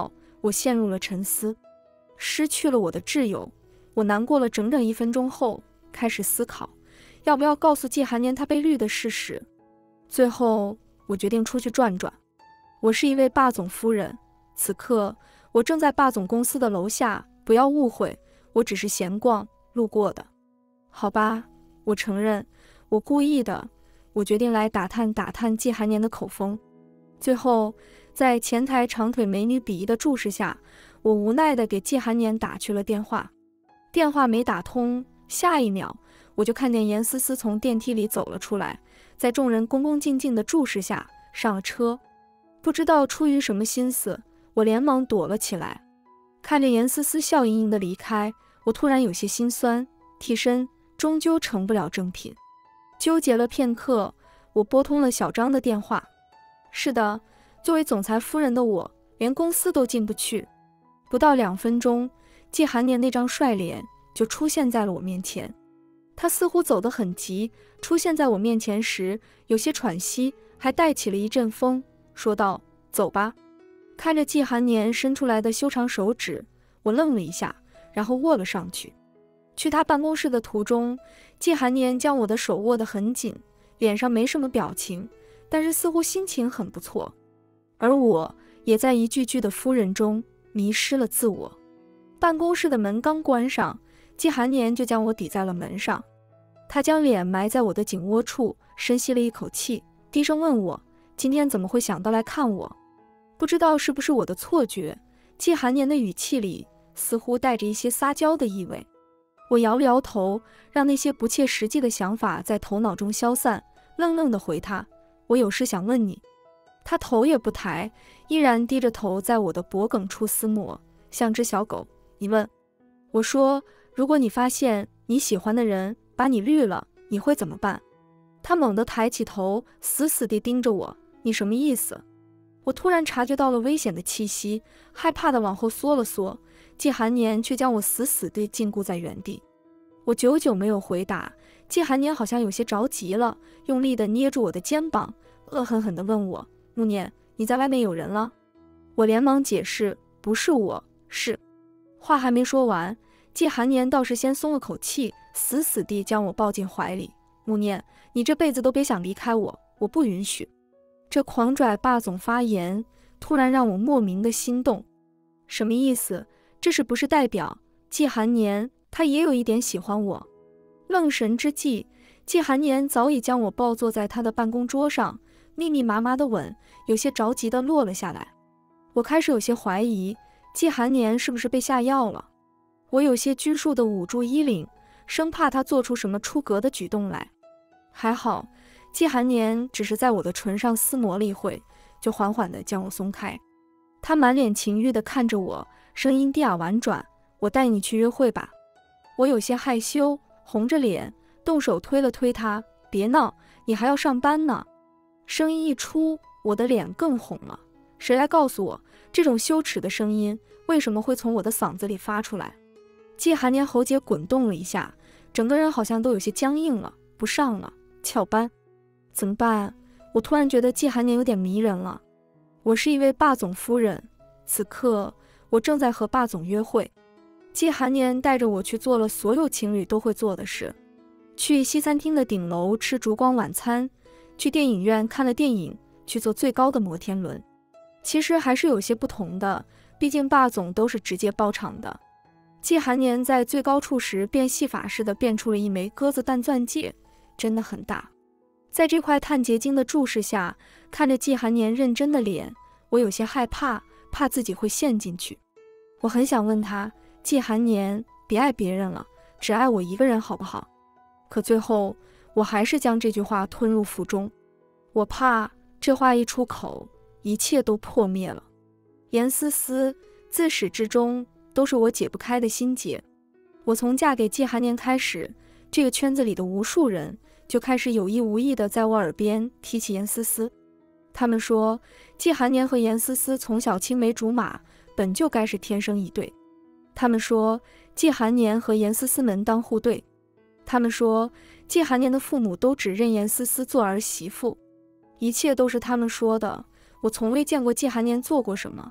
我陷入了沉思，失去了我的挚友。我难过了整整1分钟后，开始思考，要不要告诉季寒年他被绿的事实。最后，我决定出去转转。我是一位霸总夫人，此刻我正在霸总公司的楼下，不要误会，我只是闲逛路过的。好吧，我承认，我故意的。我决定来打探季寒年的口风。最后，在前台长腿美女鄙夷的注视下，我无奈地给季寒年打去了电话。电话没打通，下一秒我就看见严思思从电梯里走了出来，在众人恭恭敬敬的注视下上了车。不知道出于什么心思，我连忙躲了起来。看着严思思笑盈盈的离开，我突然有些心酸，替身终究成不了正品。纠结了片刻，我拨通了小张的电话。是的，作为总裁夫人的我，连公司都进不去。不到2分钟，季寒年那张帅脸就出现在了我面前。他似乎走得很急，出现在我面前时有些喘息，还带起了一阵风，说道：“走吧。”看着季寒年伸出来的修长手指，我愣了一下，然后握了上去。去他办公室的途中，季寒年将我的手握得很紧，脸上没什么表情，但是似乎心情很不错。而我也在一句句的夫人中迷失了自我。办公室的门刚关上，季寒年就将我抵在了门上。他将脸埋在我的颈窝处，深吸了一口气，低声问我：“今天怎么会想到来看我？”不知道是不是我的错觉，季寒年的语气里似乎带着一些撒娇的意味。我摇了摇头，让那些不切实际的想法在头脑中消散，愣愣地回他：“我有事想问你。”他头也不抬，依然低着头在我的脖颈处撕磨，像只小狗。“你问？”我说：“如果你发现你喜欢的人把你绿了，你会怎么办？”他猛地抬起头，死死地盯着我。“你什么意思？”我突然察觉到了危险的气息，害怕地往后缩了缩，季寒年却将我死死地禁锢在原地。我久久没有回答，季寒年好像有些着急了，用力地捏住我的肩膀，恶狠狠地问我：“穆念，你在外面有人了？”我连忙解释：“不是我，是……”话还没说完，季寒年倒是先松了口气，死死地将我抱进怀里。“穆念，你这辈子都别想离开我，我不允许。”这狂拽霸总发言突然让我莫名的心动。什么意思？这是不是代表季寒年他也有一点喜欢我？愣神之际，季寒年早已将我抱坐在他的办公桌上，密密麻麻的吻有些着急的落了下来。我开始有些怀疑季寒年是不是被下药了。我有些拘束的捂住衣领，生怕他做出什么出格的举动来。还好季寒年只是在我的唇上撕磨了一会，就缓缓地将我松开。他满脸情欲地看着我，声音低哑婉转：“我带你去约会吧。”我有些害羞，红着脸动手推了推他：“别闹，你还要上班呢。”声音一出，我的脸更红了。谁来告诉我，这种羞耻的声音为什么会从我的嗓子里发出来？季寒年喉结滚动了一下，整个人好像都有些僵硬了，不上了，翘班。怎么办？我突然觉得季寒年有点迷人了。我是一位霸总夫人，此刻我正在和霸总约会。季寒年带着我去做了所有情侣都会做的事，去西餐厅的顶楼吃烛光晚餐，去电影院看了电影，去坐最高的摩天轮。其实还是有些不同的，毕竟霸总都是直接包场的。季寒年在最高处时变戏法似的变出了一枚鸽子蛋钻戒，真的很大。在这块碳结晶的注视下，看着季寒年认真的脸，我有些害怕，怕自己会陷进去。我很想问他：“季寒年，别爱别人了，只爱我一个人好不好？”可最后我还是将这句话吞入腹中。我怕这话一出口，一切都破灭了。严思思自始至终都是我解不开的心结。我从嫁给季寒年开始，这个圈子里的无数人就开始有意无意地在我耳边提起严思思。他们说季寒年和严思思从小青梅竹马，本就该是天生一对。他们说季寒年和严思思门当户对。他们说季寒年的父母都只认严思思做儿媳妇。一切都是他们说的，我从未见过季寒年做过什么，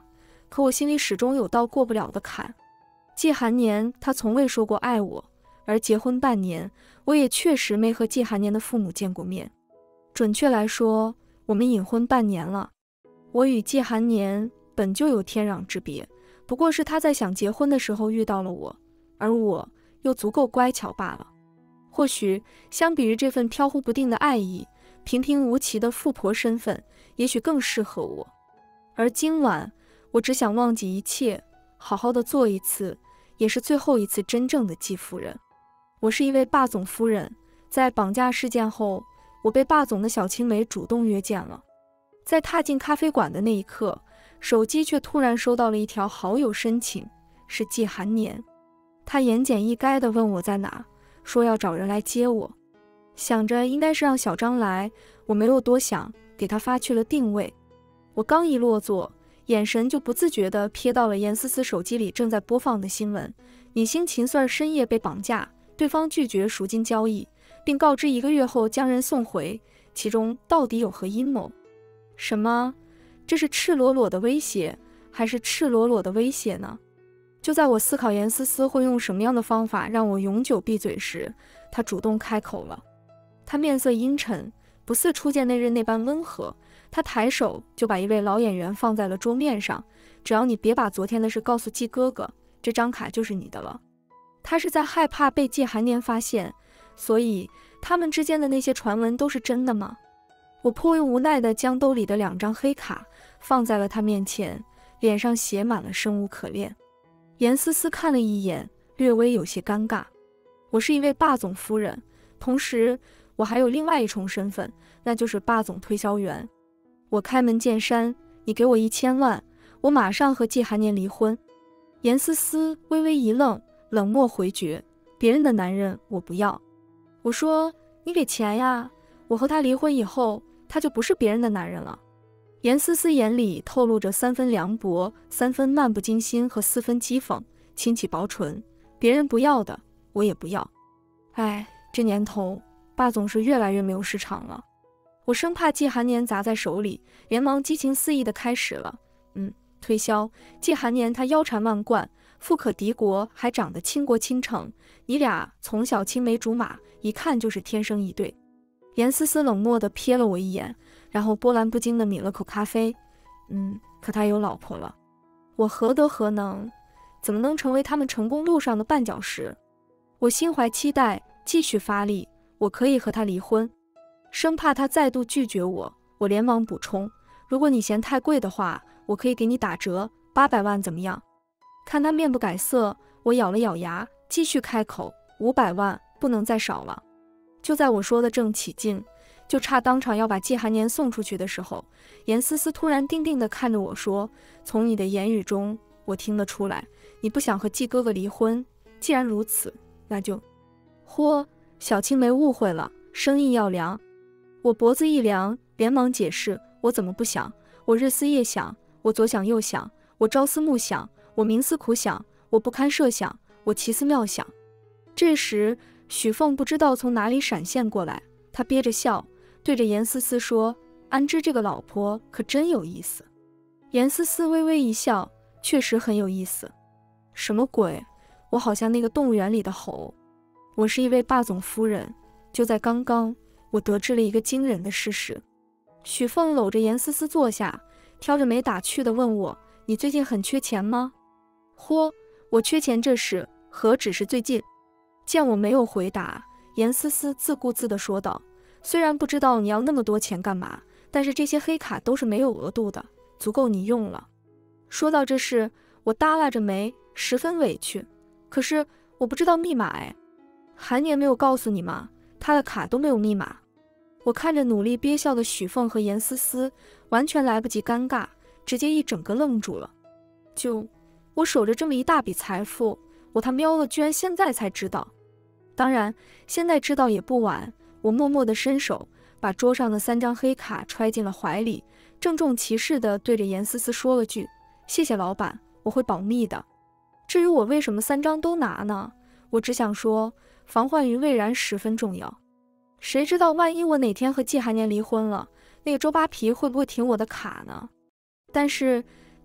可我心里始终有道过不了的坎。季寒年他从未说过爱我，而结婚半年，我也确实没和季寒年的父母见过面。准确来说，我们隐婚半年了。我与季寒年本就有天壤之别，不过是他在想结婚的时候遇到了我，而我又足够乖巧罢了。或许相比于这份飘忽不定的爱意，平平无奇的富婆身份也许更适合我。而今晚我只想忘记一切，好好的做一次，也是最后一次真正的季夫人。我是一位霸总夫人，在绑架事件后，我被霸总的小青梅主动约见了。在踏进咖啡馆的那一刻，手机却突然收到了一条好友申请，是季寒年。他言简意赅地问我在哪，说要找人来接我。想着应该是让小张来，我没有多想，给他发去了定位。我刚一落座，眼神就不自觉地瞥到了严思思手机里正在播放的新闻：李星秦穗深夜被绑架，对方拒绝赎金交易，并告知1个月后将人送回，其中到底有何阴谋？什么？这是赤裸裸的威胁，还是赤裸裸的威胁呢？就在我思考严思思会用什么样的方法让我永久闭嘴时，她主动开口了。她面色阴沉，不似初见那日那般温和。她抬手就把一位老演员放在了桌面上，只要你别把昨天的事告诉季哥哥，这张卡就是你的了。她是在害怕被季寒年发现，所以他们之间的那些传闻都是真的吗？我颇为无奈地将兜里的2张黑卡放在了他面前，脸上写满了生无可恋。严思思看了一眼，略微有些尴尬。我是一位霸总夫人，同时我还有另外一重身份，那就是霸总推销员。我开门见山，你给我1000万，我马上和季寒年离婚。严思思微微一愣，冷漠回绝，别人的男人我不要。我说你给钱呀，我和他离婚以后，他就不是别人的男人了。严思思眼里透露着3分凉薄、3分漫不经心和4分讥讽，轻启薄唇，别人不要的，我也不要。哎，这年头，霸总是越来越没有市场了。我生怕季寒年砸在手里，连忙激情四溢地开始了。推销，季寒年他腰缠万贯，富可敌国，还长得倾国倾城，你俩从小青梅竹马，一看就是天生一对。严思思冷漠地瞥了我一眼，然后波澜不惊地抿了口咖啡。可他有老婆了，我何德何能，怎么能成为他们成功路上的绊脚石？我心怀期待，继续发力，我可以和他离婚。生怕他再度拒绝我，我连忙补充，如果你嫌太贵的话，我可以给你打折，800万怎么样？看他面不改色，我咬了咬牙，继续开口，500万，不能再少了。就在我说的正起劲，就差当场要把季寒年送出去的时候，严思思突然定定地看着我说，从你的言语中我听得出来，你不想和季哥哥离婚，既然如此，那就……嚯，小青梅误会了，生意要凉。我脖子一凉，连忙解释，我怎么不想？我日思夜想，我左想右想，我朝思暮想，我冥思苦想，我不堪设想，我奇思妙想。这时许凤不知道从哪里闪现过来，她憋着笑对着严思思说，安之这个老婆可真有意思。严思思微微一笑，确实很有意思。什么鬼？我好像那个动物园里的猴。我是一位霸总夫人，就在刚刚，我得知了一个惊人的事实。许凤搂着严思思坐下，挑着眉打趣地问我，你最近很缺钱吗？嚯，我缺钱这事何止是最近。见我没有回答，严思思自顾自地说道，虽然不知道你要那么多钱干嘛，但是这些黑卡都是没有额度的，足够你用了。说到这事，我耷拉着眉，十分委屈，可是我不知道密码哎。寒年没有告诉你吗？他的卡都没有密码。我看着努力憋笑的许凤和严思思，完全来不及尴尬，直接一整个愣住了。我守着这么一大笔财富，我他喵了居然现在才知道。当然现在知道也不晚，我默默地伸手把桌上的3张黑卡揣进了怀里，郑重其事地对着严思思说了句，谢谢老板，我会保密的。至于我为什么3张都拿呢？我只想说，防患于未然十分重要。谁知道万一我哪天和季寒年离婚了，那个周扒皮会不会停我的卡呢？但是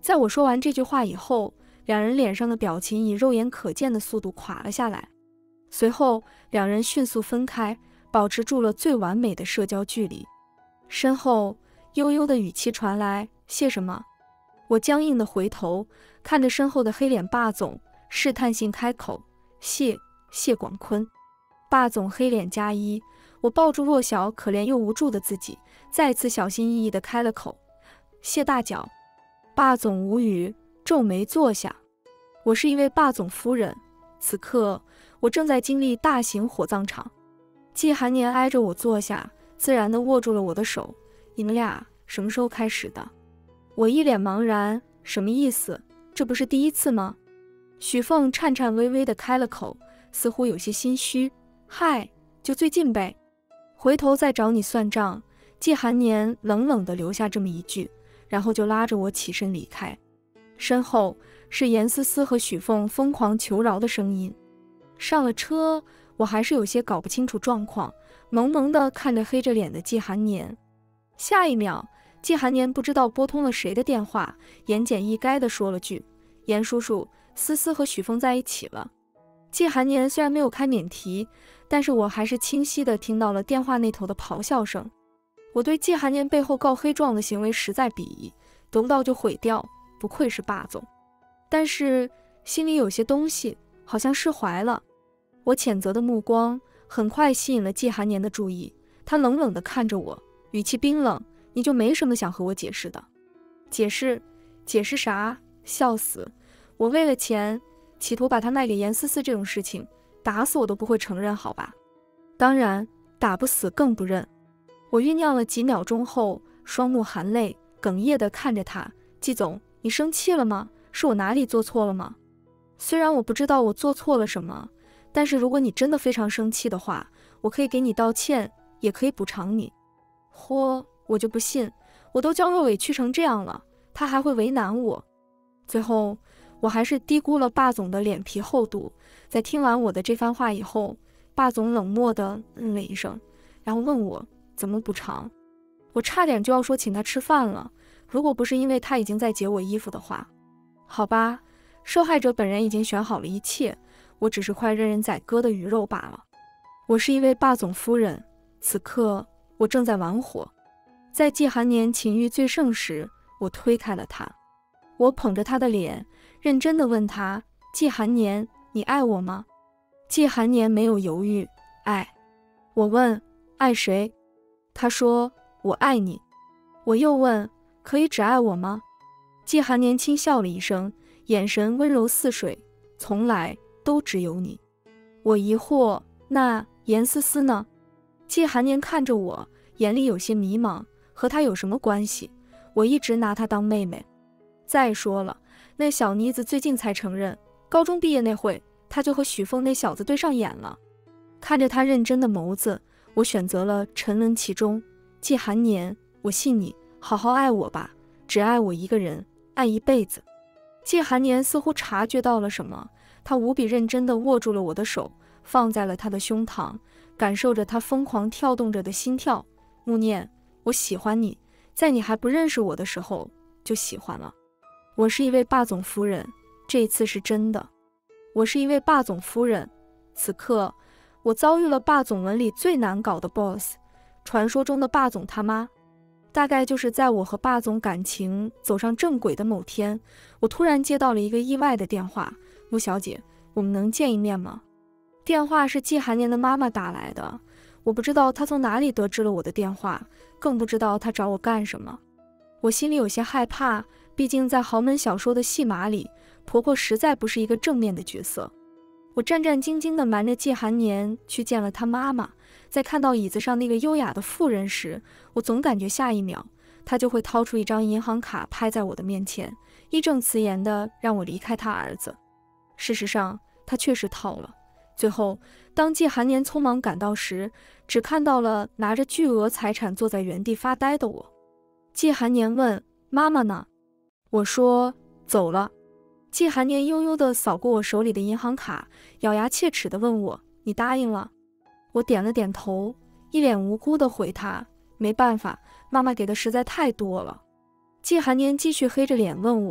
在我说完这句话以后，两人脸上的表情以肉眼可见的速度垮了下来。随后，两人迅速分开，保持住了最完美的社交距离。身后悠悠的语气传来：“谢什么？”我僵硬的回头，看着身后的黑脸霸总，试探性开口：“谢广坤。”霸总黑脸加一，我抱住弱小可怜又无助的自己，再次小心翼翼地开了口：“谢大脚。”霸总无语，皱眉坐下。我是一位霸总夫人，此刻我正在经历大型火葬场。季寒年挨着我坐下，自然地握住了我的手。你们俩什么时候开始的？我一脸茫然，什么意思？这不是第一次吗？许凤颤颤巍巍地开了口，似乎有些心虚。嗨，就最近呗，回头再找你算账。季寒年冷冷地留下这么一句，然后就拉着我起身离开。身后是严思思和许凤疯狂求饶的声音。上了车，我还是有些搞不清楚状况，懵懵地看着黑着脸的季寒年。下一秒，季寒年不知道拨通了谁的电话，言简意赅地说了句：“严叔叔，思思和许凤在一起了。”季寒年虽然没有开免提，但是我还是清晰地听到了电话那头的咆哮声。我对季寒年背后告黑状的行为实在鄙夷，得不到就毁掉，不愧是霸总。但是心里有些东西好像释怀了。我谴责的目光很快吸引了季寒年的注意，他冷冷地看着我，语气冰冷：“你就没什么想和我解释的？”解释啥？笑死！我为了钱企图把他卖给严思思这种事情，打死我都不会承认，好吧？当然，打不死更不认。我酝酿了几秒钟后，双目含泪，哽咽地看着他：“季总，你生气了吗？是我哪里做错了吗？虽然我不知道我做错了什么，但是如果你真的非常生气的话，我可以给你道歉，也可以补偿你。”我就不信，我都将若委屈成这样了，他还会为难我。最后我还是低估了霸总的脸皮厚度。在听完我的这番话以后，霸总冷漠地了一声，然后问我怎么补偿。我差点就要说请他吃饭了，如果不是因为他已经在解我衣服的话。好吧，受害者本人已经选好了一切，我只是块任人宰割的鱼肉罢了。我是一位霸总夫人，此刻我正在玩火。在季寒年情欲最盛时，我推开了他，我捧着他的脸，认真地问他：“季寒年，你爱我吗？”季寒年没有犹豫：“爱。”我问：“爱谁？”他说：“我爱你。”我又问：“可以只爱我吗？”季寒年轻笑了一声，眼神温柔似水：“从来都只有你。”我疑惑：“那严思思呢？”季寒年看着我，眼里有些迷茫：“和她有什么关系？我一直拿她当妹妹。再说了，那小妮子最近才承认，高中毕业那会，她就和许凤那小子对上眼了。”看着他认真的眸子，我选择了沉沦其中。季寒年，我信你，好好爱我吧，只爱我一个人，爱一辈子。季寒年似乎察觉到了什么，他无比认真地握住了我的手，放在了他的胸膛，感受着他疯狂跳动着的心跳。慕念，我喜欢你，在你还不认识我的时候就喜欢了。我是一位霸总夫人，这一次是真的。我是一位霸总夫人，此刻我遭遇了霸总文里最难搞的 boss， 传说中的霸总他妈。大概就是在我和霸总感情走上正轨的某天，我突然接到了一个意外的电话：“陆小姐，我们能见一面吗？”电话是季寒年的妈妈打来的，我不知道她从哪里得知了我的电话，更不知道她找我干什么。我心里有些害怕，毕竟在豪门小说的戏码里，婆婆实在不是一个正面的角色。我战战兢兢地瞒着季寒年去见了他妈妈，在看到椅子上那个优雅的妇人时，我总感觉下一秒他就会掏出一张银行卡拍在我的面前，义正辞严地让我离开他儿子。事实上他确实掏了。最后当季寒年匆忙赶到时，只看到了拿着巨额财产坐在原地发呆的我。季寒年问：“妈妈呢？”我说：“走了。”季寒年悠悠地扫过我手里的银行卡，咬牙切齿地问我：“你答应了？”我点了点头，一脸无辜地回他：“没办法，妈妈给的实在太多了。”季寒年继续黑着脸问我：“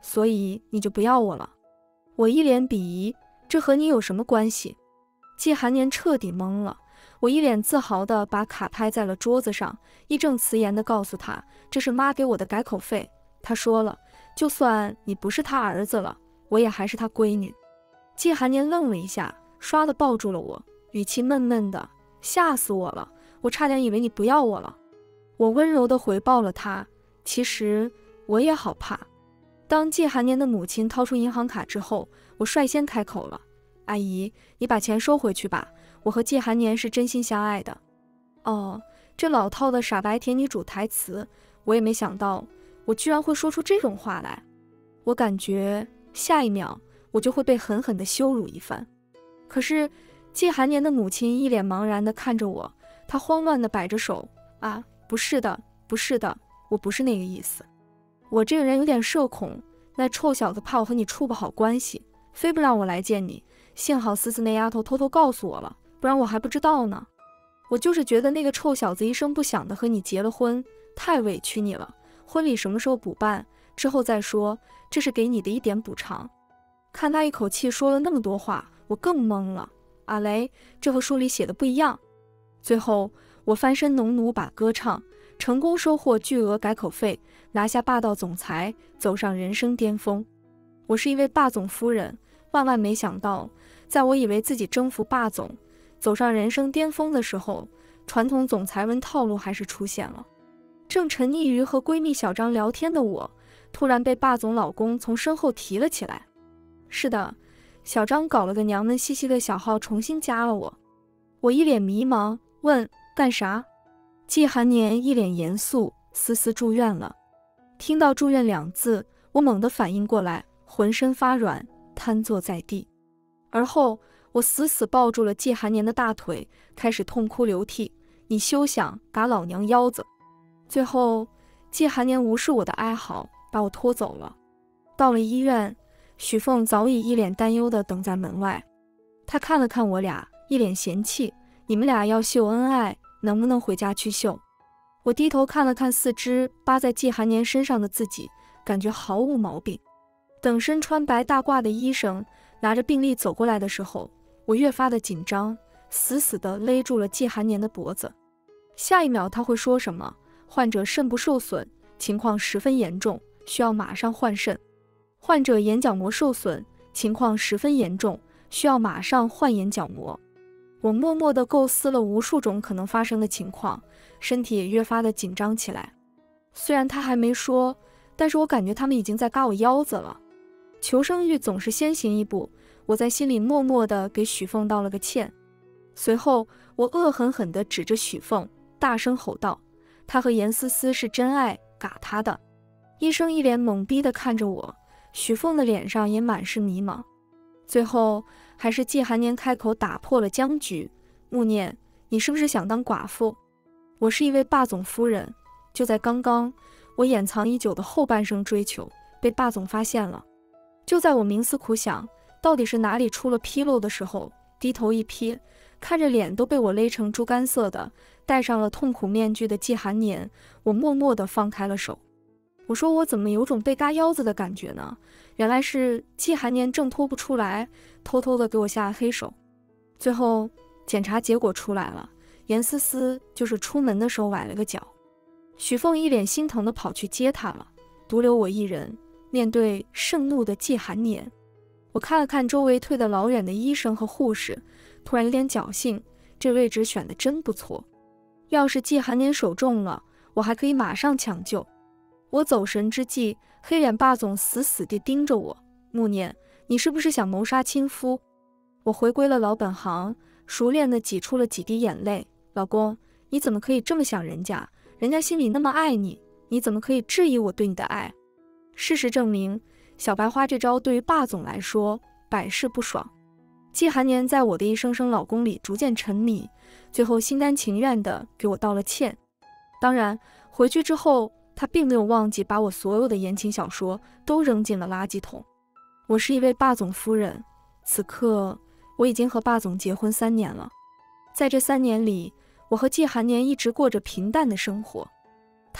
所以你就不要我了。我一脸鄙夷，这和你有什么关系？季寒年彻底懵了，我一脸自豪地把卡拍在了桌子上，义正辞严地告诉他，这是妈给我的改口费。他说了，就算你不是他儿子了，我也还是他闺女。季寒年愣了一下，唰地抱住了我，语气闷闷的，吓死我了，我差点以为你不要我了。我温柔地回报了他，其实我也好怕。当季寒年的母亲掏出银行卡之后，我率先开口了，阿姨，你把钱收回去吧，我和季寒年是真心相爱的。哦，这老套的傻白甜女主台词，我也没想到我居然会说出这种话来。我感觉下一秒我就会被狠狠地羞辱一番。可是季寒年的母亲一脸茫然地看着我，她慌乱地摆着手，啊，不是的，不是的，我不是那个意思。我这个人有点社恐，那臭小子怕我和你处不好关系，非不让我来见你，幸好思思那丫头偷偷告诉我了，不然我还不知道呢。我就是觉得那个臭小子一声不响地和你结了婚，太委屈你了，婚礼什么时候补办，之后再说，这是给你的一点补偿。看他一口气说了那么多话，我更懵了。阿雷，这和书里写的不一样。最后我翻身农奴把歌唱，成功收获巨额改口费，拿下霸道总裁，走上人生巅峰。我是一位霸总夫人，万万没想到，在我以为自己征服霸总，走上人生巅峰的时候，传统总裁文套路还是出现了。正沉溺于和闺蜜小张聊天的我，突然被霸总老公从身后提了起来。是的，小张搞了个娘们兮兮的小号重新加了我。我一脸迷茫，问干啥？季寒年一脸严肃，思思住院了。听到住院2字，我猛地反应过来，浑身发软，瘫坐在地。而后我死死抱住了季寒年的大腿，开始痛哭流涕，你休想打老娘腰子。最后季寒年无视我的哀嚎，把我拖走了。到了医院，许凤早已一脸担忧地等在门外。她看了看我俩，一脸嫌弃，你们俩要秀恩爱，能不能回家去秀？我低头看了看4只扒在季寒年身上的自己，感觉毫无毛病。等身穿白大褂的医生拿着病历走过来的时候，我越发的紧张，死死地勒住了季寒年的脖子。下一秒他会说什么？患者肾部受损，情况十分严重，需要马上换肾。患者眼角膜受损，情况十分严重，需要马上换眼角膜。我默默地构思了无数种可能发生的情况，身体也越发的紧张起来。虽然他还没说，但是我感觉他们已经在嘎我腰子了。求生欲总是先行一步，我在心里默默地给许凤道了个歉。随后我恶狠狠地指着许凤，大声吼道，他和严思思是真爱，嘎他的。医生一脸懵逼地看着我，许凤的脸上也满是迷茫。最后还是季寒年开口打破了僵局，穆念，你是不是想当寡妇？我是一位霸总夫人。就在刚刚，我掩藏已久的后半生追求被霸总发现了。就在我冥思苦想到底是哪里出了纰漏的时候，低头一瞥，看着脸都被我勒成猪肝色的戴上了痛苦面具的季寒年，我默默地放开了手。我说我怎么有种被嘎腰子的感觉呢？原来是季寒年挣脱不出来，偷偷的给我下了黑手。最后检查结果出来了，严思思就是出门的时候崴了个脚。许凤一脸心疼的跑去接她了，独留我一人面对盛怒的季寒年。我看了看周围退得老远的医生和护士，突然有点侥幸，这位置选的真不错。要是季寒年手中了，我还可以马上抢救。我走神之际，黑脸霸总死死地盯着我，穆念，你是不是想谋杀亲夫？我回归了老本行，熟练地挤出了几滴眼泪。老公，你怎么可以这么想人家？人家心里那么爱你，你怎么可以质疑我对你的爱？事实证明，小白花这招对于霸总来说百试不爽。季寒年在我的一声声老公里逐渐沉迷，最后心甘情愿地给我道了歉。当然，回去之后他并没有忘记把我所有的言情小说都扔进了垃圾桶。我是一位霸总夫人，此刻我已经和霸总结婚3年了。在这3年里，我和季寒年一直过着平淡的生活。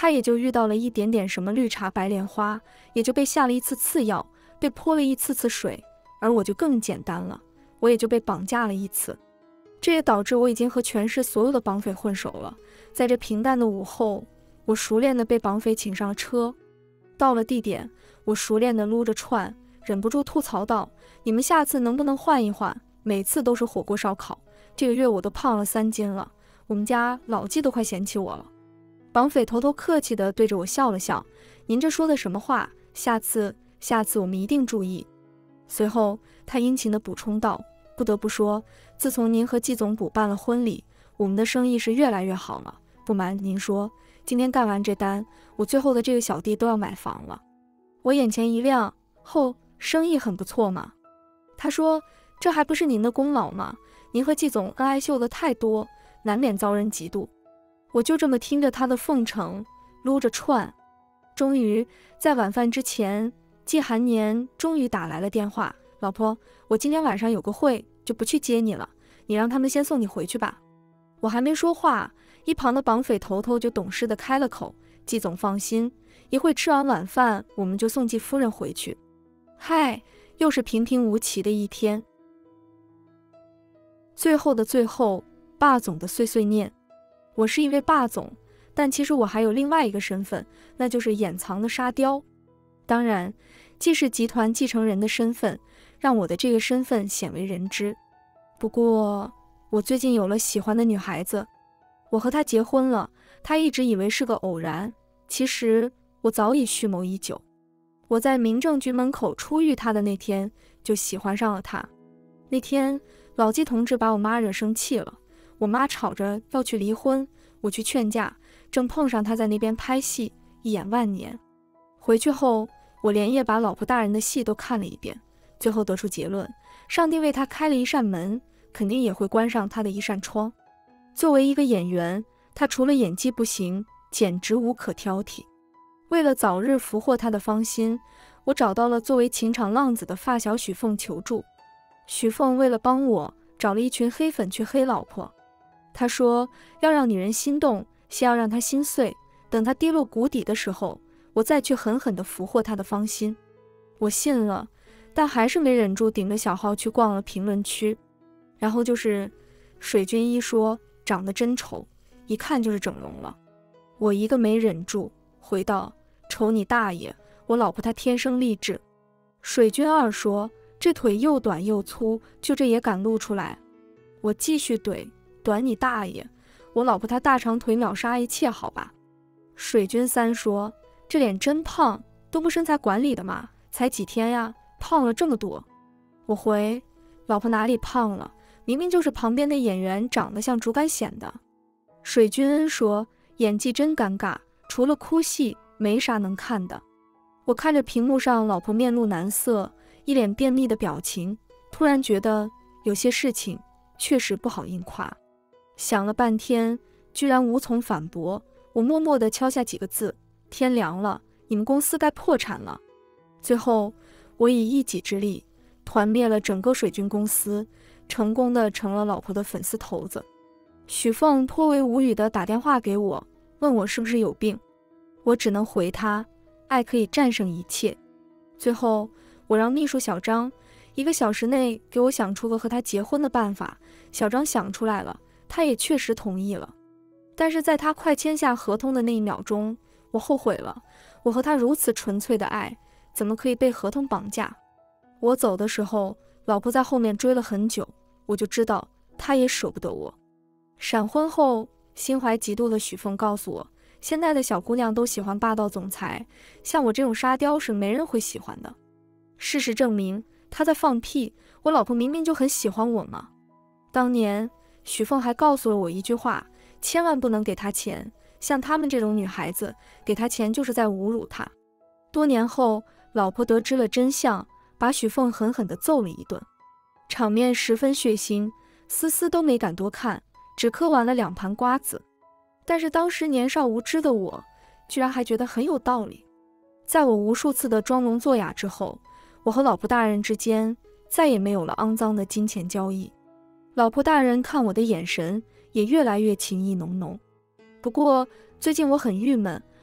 他也就遇到了一点点什么绿茶白莲花，也就被下了一次次药，被泼了一次次水，而我就更简单了，我也就被绑架了一次。这也导致我已经和全市所有的绑匪混熟了。在这平淡的午后，我熟练地被绑匪请上了车。到了地点，我熟练地撸着串，忍不住吐槽道：你们下次能不能换一换？每次都是火锅烧烤，这个月我都胖了3斤了，我们家老纪都快嫌弃我了。绑匪头头客气地对着我笑了笑：您这说的什么话？下次我们一定注意。随后他殷勤地补充道：不得不说，自从您和季总补办了婚礼，我们的生意是越来越好了。不瞒您说，今天干完这单，我最后的这个小弟都要买房了。我眼前一亮：生意很不错嘛。他说：这还不是您的功劳吗？您和季总恩爱秀的太多，难免遭人嫉妒。我就这么听着他的奉承，撸着串。终于在晚饭之前，季寒年终于打来了电话：老婆，我今天晚上有个会，就不去接你了，你让他们先送你回去吧。我还没说话，一旁的绑匪头头就懂事的开了口：季总放心，一会吃完晚饭，我们就送季夫人回去。嗨，又是平平无奇的一天。最后的最后，霸总的碎碎念。我是一位霸总，但其实我还有另外一个身份，那就是掩藏的沙雕。当然，既是集团继承人的身份，让我的这个身份鲜为人知。不过，我最近有了喜欢的女孩子，我和她结婚了。她一直以为是个偶然，其实我早已蓄谋已久。我在民政局门口初遇她的那天，就喜欢上了她。那天，老季同志把我妈惹生气了，我妈吵着要去离婚，我去劝架，正碰上她在那边拍戏，一眼万年。回去后，我连夜把老婆大人的戏都看了一遍，最后得出结论：上帝为她开了一扇门，肯定也会关上她的一扇窗。作为一个演员，她除了演技不行，简直无可挑剔。为了早日俘获她的芳心，我找到了作为情场浪子的发小许凤求助。许凤为了帮我，找了一群黑粉去黑老婆。他说，要让女人心动，先要让她心碎，等她跌落谷底的时候，我再去狠狠地俘获她的芳心。我信了，但还是没忍住顶着小号去逛了评论区。然后就是水军一说长得真丑，一看就是整容了。我一个没忍住，回道：瞅你大爷，我老婆她天生丽质。水军二说：这腿又短又粗，就这也敢露出来。我继续怼：短你大爷，我老婆她大长腿秒杀一切，好吧。水军三说：这脸真胖，都不身材管理的嘛，才几天呀，胖了这么多。我回：老婆哪里胖了，明明就是旁边的演员长得像竹竿显的。水军恩说：演技真尴尬，除了哭戏没啥能看的。我看着屏幕上老婆面露难色，一脸便秘的表情，突然觉得有些事情确实不好硬夸。想了半天，居然无从反驳。我默默地敲下几个字：天凉了，你们公司该破产了。最后，我以一己之力团灭了整个水军公司，成功地成了老婆的粉丝头子。许凤颇为无语地打电话给我，问我是不是有病。我只能回他：爱可以战胜一切。最后，我让秘书小张1个小时内给我想出个和他结婚的办法。小张想出来了，他也确实同意了。但是在他快签下合同的那1秒钟，我后悔了。我和他如此纯粹的爱，怎么可以被合同绑架？我走的时候，老婆在后面追了很久，我就知道她也舍不得我。闪婚后，心怀嫉妒的许凤告诉我，现在的小姑娘都喜欢霸道总裁，像我这种沙雕是没人会喜欢的。事实证明，她在放屁，我老婆明明就很喜欢我嘛。当年，许凤还告诉了我一句话：千万不能给她钱，像她们这种女孩子，给她钱就是在侮辱她。多年后，老婆得知了真相，把许凤狠狠地揍了一顿，场面十分血腥，丝丝都没敢多看，只嗑完了2盘瓜子。但是当时年少无知的我，居然还觉得很有道理。在我无数次的装聋作哑之后，我和老婆大人之间再也没有了肮脏的金钱交易。老婆大人看我的眼神也越来越情意浓浓。不过最近我很郁闷，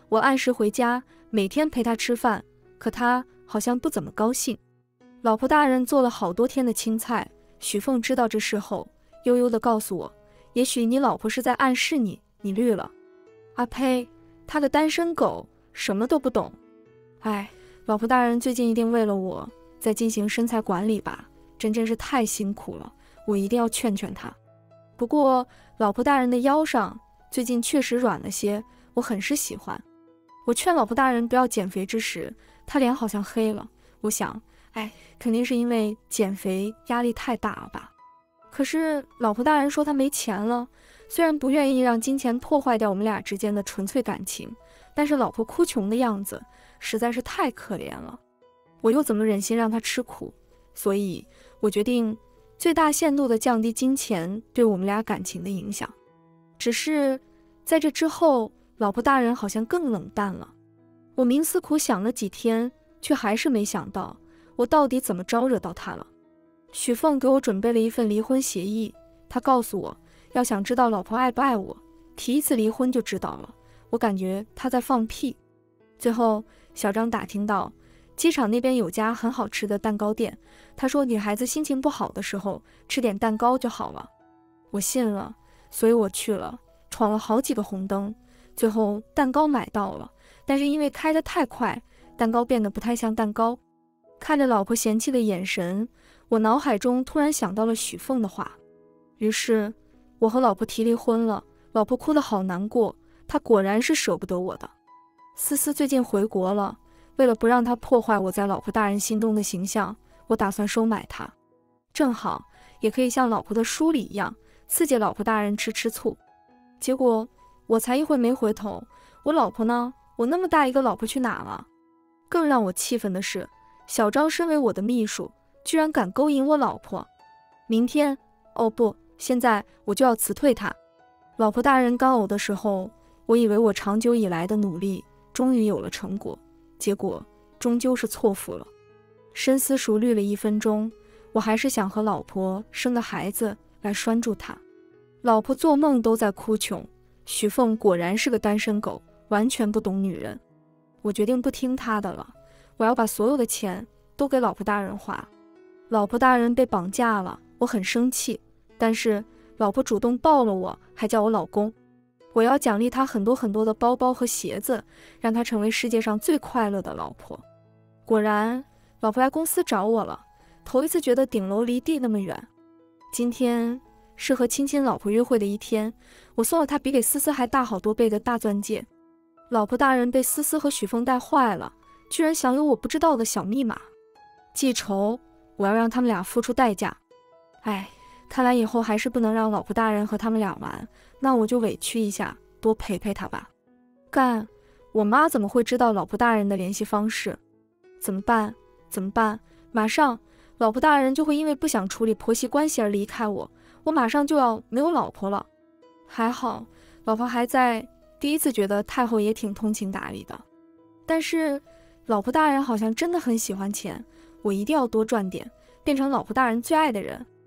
我按时回家，每天陪他吃饭，可他好像不怎么高兴。老婆大人做了好多天的青菜，许凤知道这事后，悠悠地告诉我，也许你老婆是在暗示你，你绿了。啊呸，他个单身狗，什么都不懂。哎，老婆大人最近一定为了我在进行身材管理吧，真是太辛苦了，我一定要劝劝他。不过老婆大人的腰上最近确实软了些，我很是喜欢。我劝老婆大人不要减肥之时，她脸好像黑了。我想，肯定是因为减肥压力太大了吧。可是老婆大人说她没钱了，虽然不愿意让金钱破坏掉我们俩之间的纯粹感情，但是老婆哭穷的样子实在是太可怜了，我又怎么忍心让她吃苦？所以我决定最大限度地降低金钱对我们俩感情的影响。只是在这之后，老婆大人好像更冷淡了。我冥思苦想了几天，却还是没想到我到底怎么招惹到她了。许凤给我准备了一份离婚协议，她告诉我，要想知道老婆爱不爱我，提一次离婚就知道了。我感觉她在放屁。最后小张打听到机场那边有家很好吃的蛋糕店，他说女孩子心情不好的时候吃点蛋糕就好了。我信了，所以我去了，闯了好几个红灯，最后蛋糕买到了，但是因为开得太快，蛋糕变得不太像蛋糕。看着老婆嫌弃的眼神，我脑海中突然想到了许凤的话，于是我和老婆提离婚了。老婆哭得好难过，她果然是舍不得我的。思思最近回国了，为了不让她破坏我在老婆大人心中的形象，我打算收买她，正好也可以像老婆的书里一样刺激老婆大人吃醋。结果我才一回没回头，我老婆呢？我那么大一个老婆去哪了？更让我气愤的是，小张身为我的秘书，居然敢勾引我老婆。明天，哦不，现在我就要辞退他。老婆大人刚呕的时候，我以为我长久以来的努力终于有了成果，结果终究是错付了。深思熟虑了1分钟，我还是想和老婆生个孩子来拴住她。老婆做梦都在哭穷，许凤果然是个单身狗，完全不懂女人。我决定不听她的了，我要把所有的钱都给老婆大人花。老婆大人被绑架了，我很生气，但是老婆主动抱了我，还叫我老公。我要奖励她很多很多的包包和鞋子，让她成为世界上最快乐的老婆。果然，老婆来公司找我了，头一次觉得顶楼离地那么远。今天是和亲亲老婆约会的一天，我送了她比给思思还大好多倍的大钻戒。老婆大人被思思和许凤带坏了，居然享有我不知道的小密码。记仇，我要让他们俩付出代价。看来以后还是不能让老婆大人和他们俩玩，那我就委屈一下，多陪陪他吧。干，我妈怎么会知道老婆大人的联系方式？怎么办？马上老婆大人就会因为不想处理婆媳关系而离开我，我马上就要没有老婆了。还好老婆还在，第一次觉得太后也挺通情达理的。但是老婆大人好像真的很喜欢钱，我一定要多赚点，变成老婆大人最爱的人。